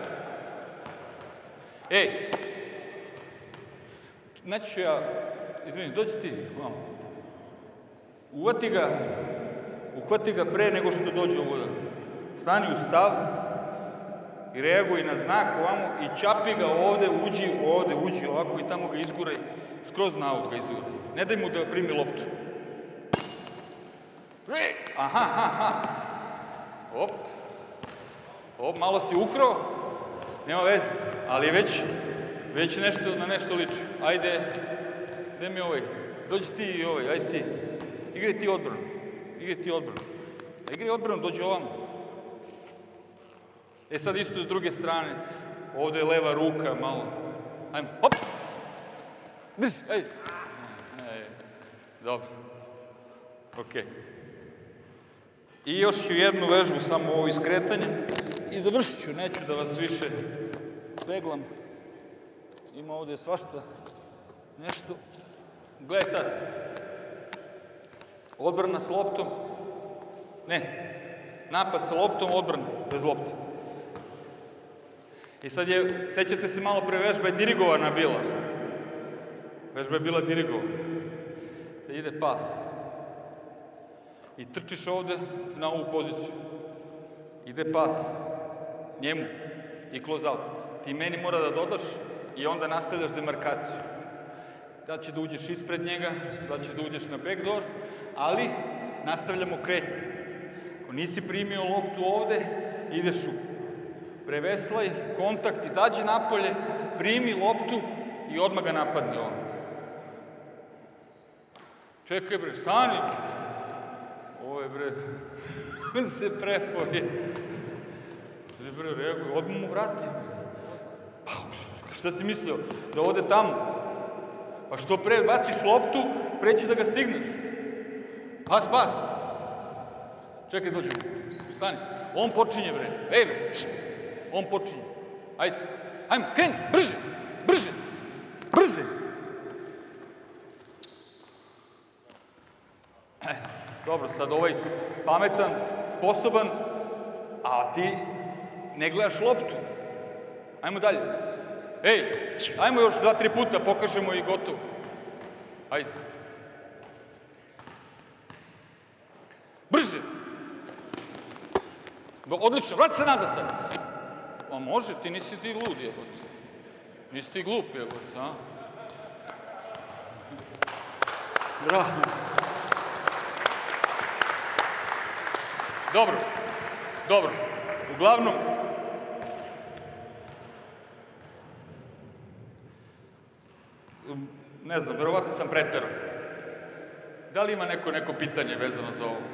Ej. Znači ću ja, izvini, dođi ti, malo. Uvati ga, uhvati ga pre nego što dođe ovoga. Stani u stav i reaguj na znak ovamo i čapi ga ovde, uđi ovde, uđi ovako i tamo ga izguraj, skroz na aut ga izguraj. Ne daj mu da primi loptu. Aha, aha, aha. Op. Op, malo si ukrao. Nema veze, ali već, već nešto na nešto liči. Ajde, gde mi ovaj? Dođi ti i ovaj, ajde ti. Igraj ti odbranu. Igraj ti odbranu. Igraj odbranu, dođi ovamo. E sad isto s druge strane. Ovde je leva ruka, malo. Ajmo, hop! Drži, ajde. Dobro. Okej. I još ću jednu vežbu, samo ovo iskretanje. I završit ću, neću da vas više peglam. Ima ovde svašta nešto. Gledaj sad. Odbrana s loptom. Ne. Napad sa loptom, odbrana bez lopte. I sad je, sećate se malo pre, vežba je dirigovana bila. Vežba je bila dirigovana. Ide pas. I trčiš ovde na ovu poziciju. Ide pas. Njemu. I close out. Ti meni mora da dodaš i onda nastavljaš demarkaciju. Da će da uđeš ispred njega, da će da uđeš na backdoor, ali nastavljamo kretnju. Ako nisi primio loptu ovde, ideš u preveslaj, kontakt, izađi napolje, primi loptu i odmah ga napadni ovdje. Čekaj bre, stani! Ovo je bre, se prepori. Bre, reaguj, odmah mu vrati. Pa, šta si mislio? Da ode tamo? Pa što pre baciš loptu, pre će da ga stigneš. Pas, pas! Čekaj, dođe. Stani. On počinje, bre. Ej, bre. On počinje. Ajde. Ajmo, kreni. Brže. Brže. Brže. E, dobro, sad ovaj pametan, sposoban, a ti ne gledaš loptu. Ajmo dalje. Ej, ajmo još dva, tri puta, pokažemo i gotovo. Ajde. Brže. Odlično, vrati se nazad sad. Pa može, ti nisi ti lud, jebote. Nisi ti glup, jebote, a? Bravo. Dobro, dobro. Uglavnom, ne znam, verovatno sam preterao. Da li ima neko neko pitanje vezano za ovo?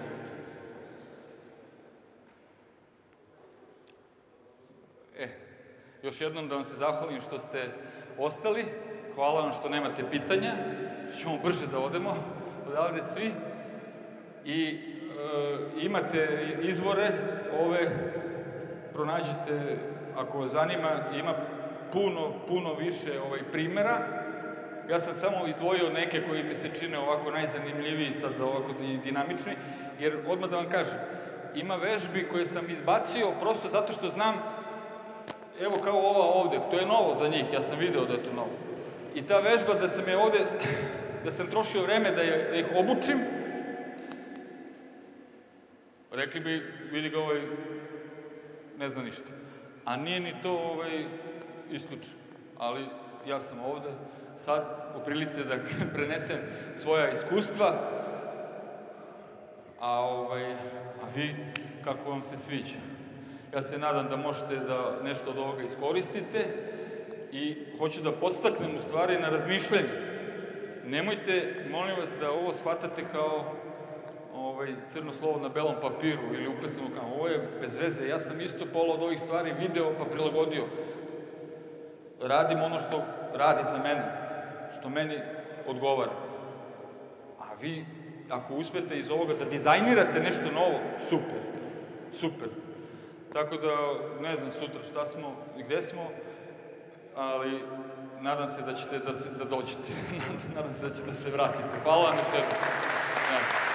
E, još jednom da vam se zahvalim što ste ostali. Hvala vam što nemate pitanja. Ćemo brže da odemo odavde svi. I imate izvore ove, pronađite ako vas zanima, ima puno, puno više primjera. Ja sam samo izdvojio neke koji mi se čine ovako najzanimljiviji, sad ovako dinamični, jer odmah da vam kažem, ima vežbi koje sam izbacio prosto zato što znam, evo kao ova ovde, to je novo za njih, ja sam video da je to novo. I ta vežba da sam je ovde, da sam trošio vreme da ih obučim, rekli bi, vidi ga ovaj, ne zna ništa. A nije ni to isključeno. Ali ja sam ovde sad u prilici da prenesem svoja iskustva, a vi, kako vam se sviđa. Ja se nadam da možete da nešto od ovoga iskoristite i hoću da podstaknem u stvari na razmišljanje. Nemojte, molim vas, da ovo shvatate kao crno slovo na belom papiru ili uklesano kao, ovo je bez veze, ja sam isto pola od ovih stvari video pa prilagodio. Radim ono što radi za mene, što meni odgovara. A vi, ako uspete iz ovoga da dizajnirate nešto novo, super, super. Tako da, ne znam sutra šta smo i gde smo, ali nadam se da ćete da dođete, nadam se da ćete da se vratite. Hvala vam još jednom.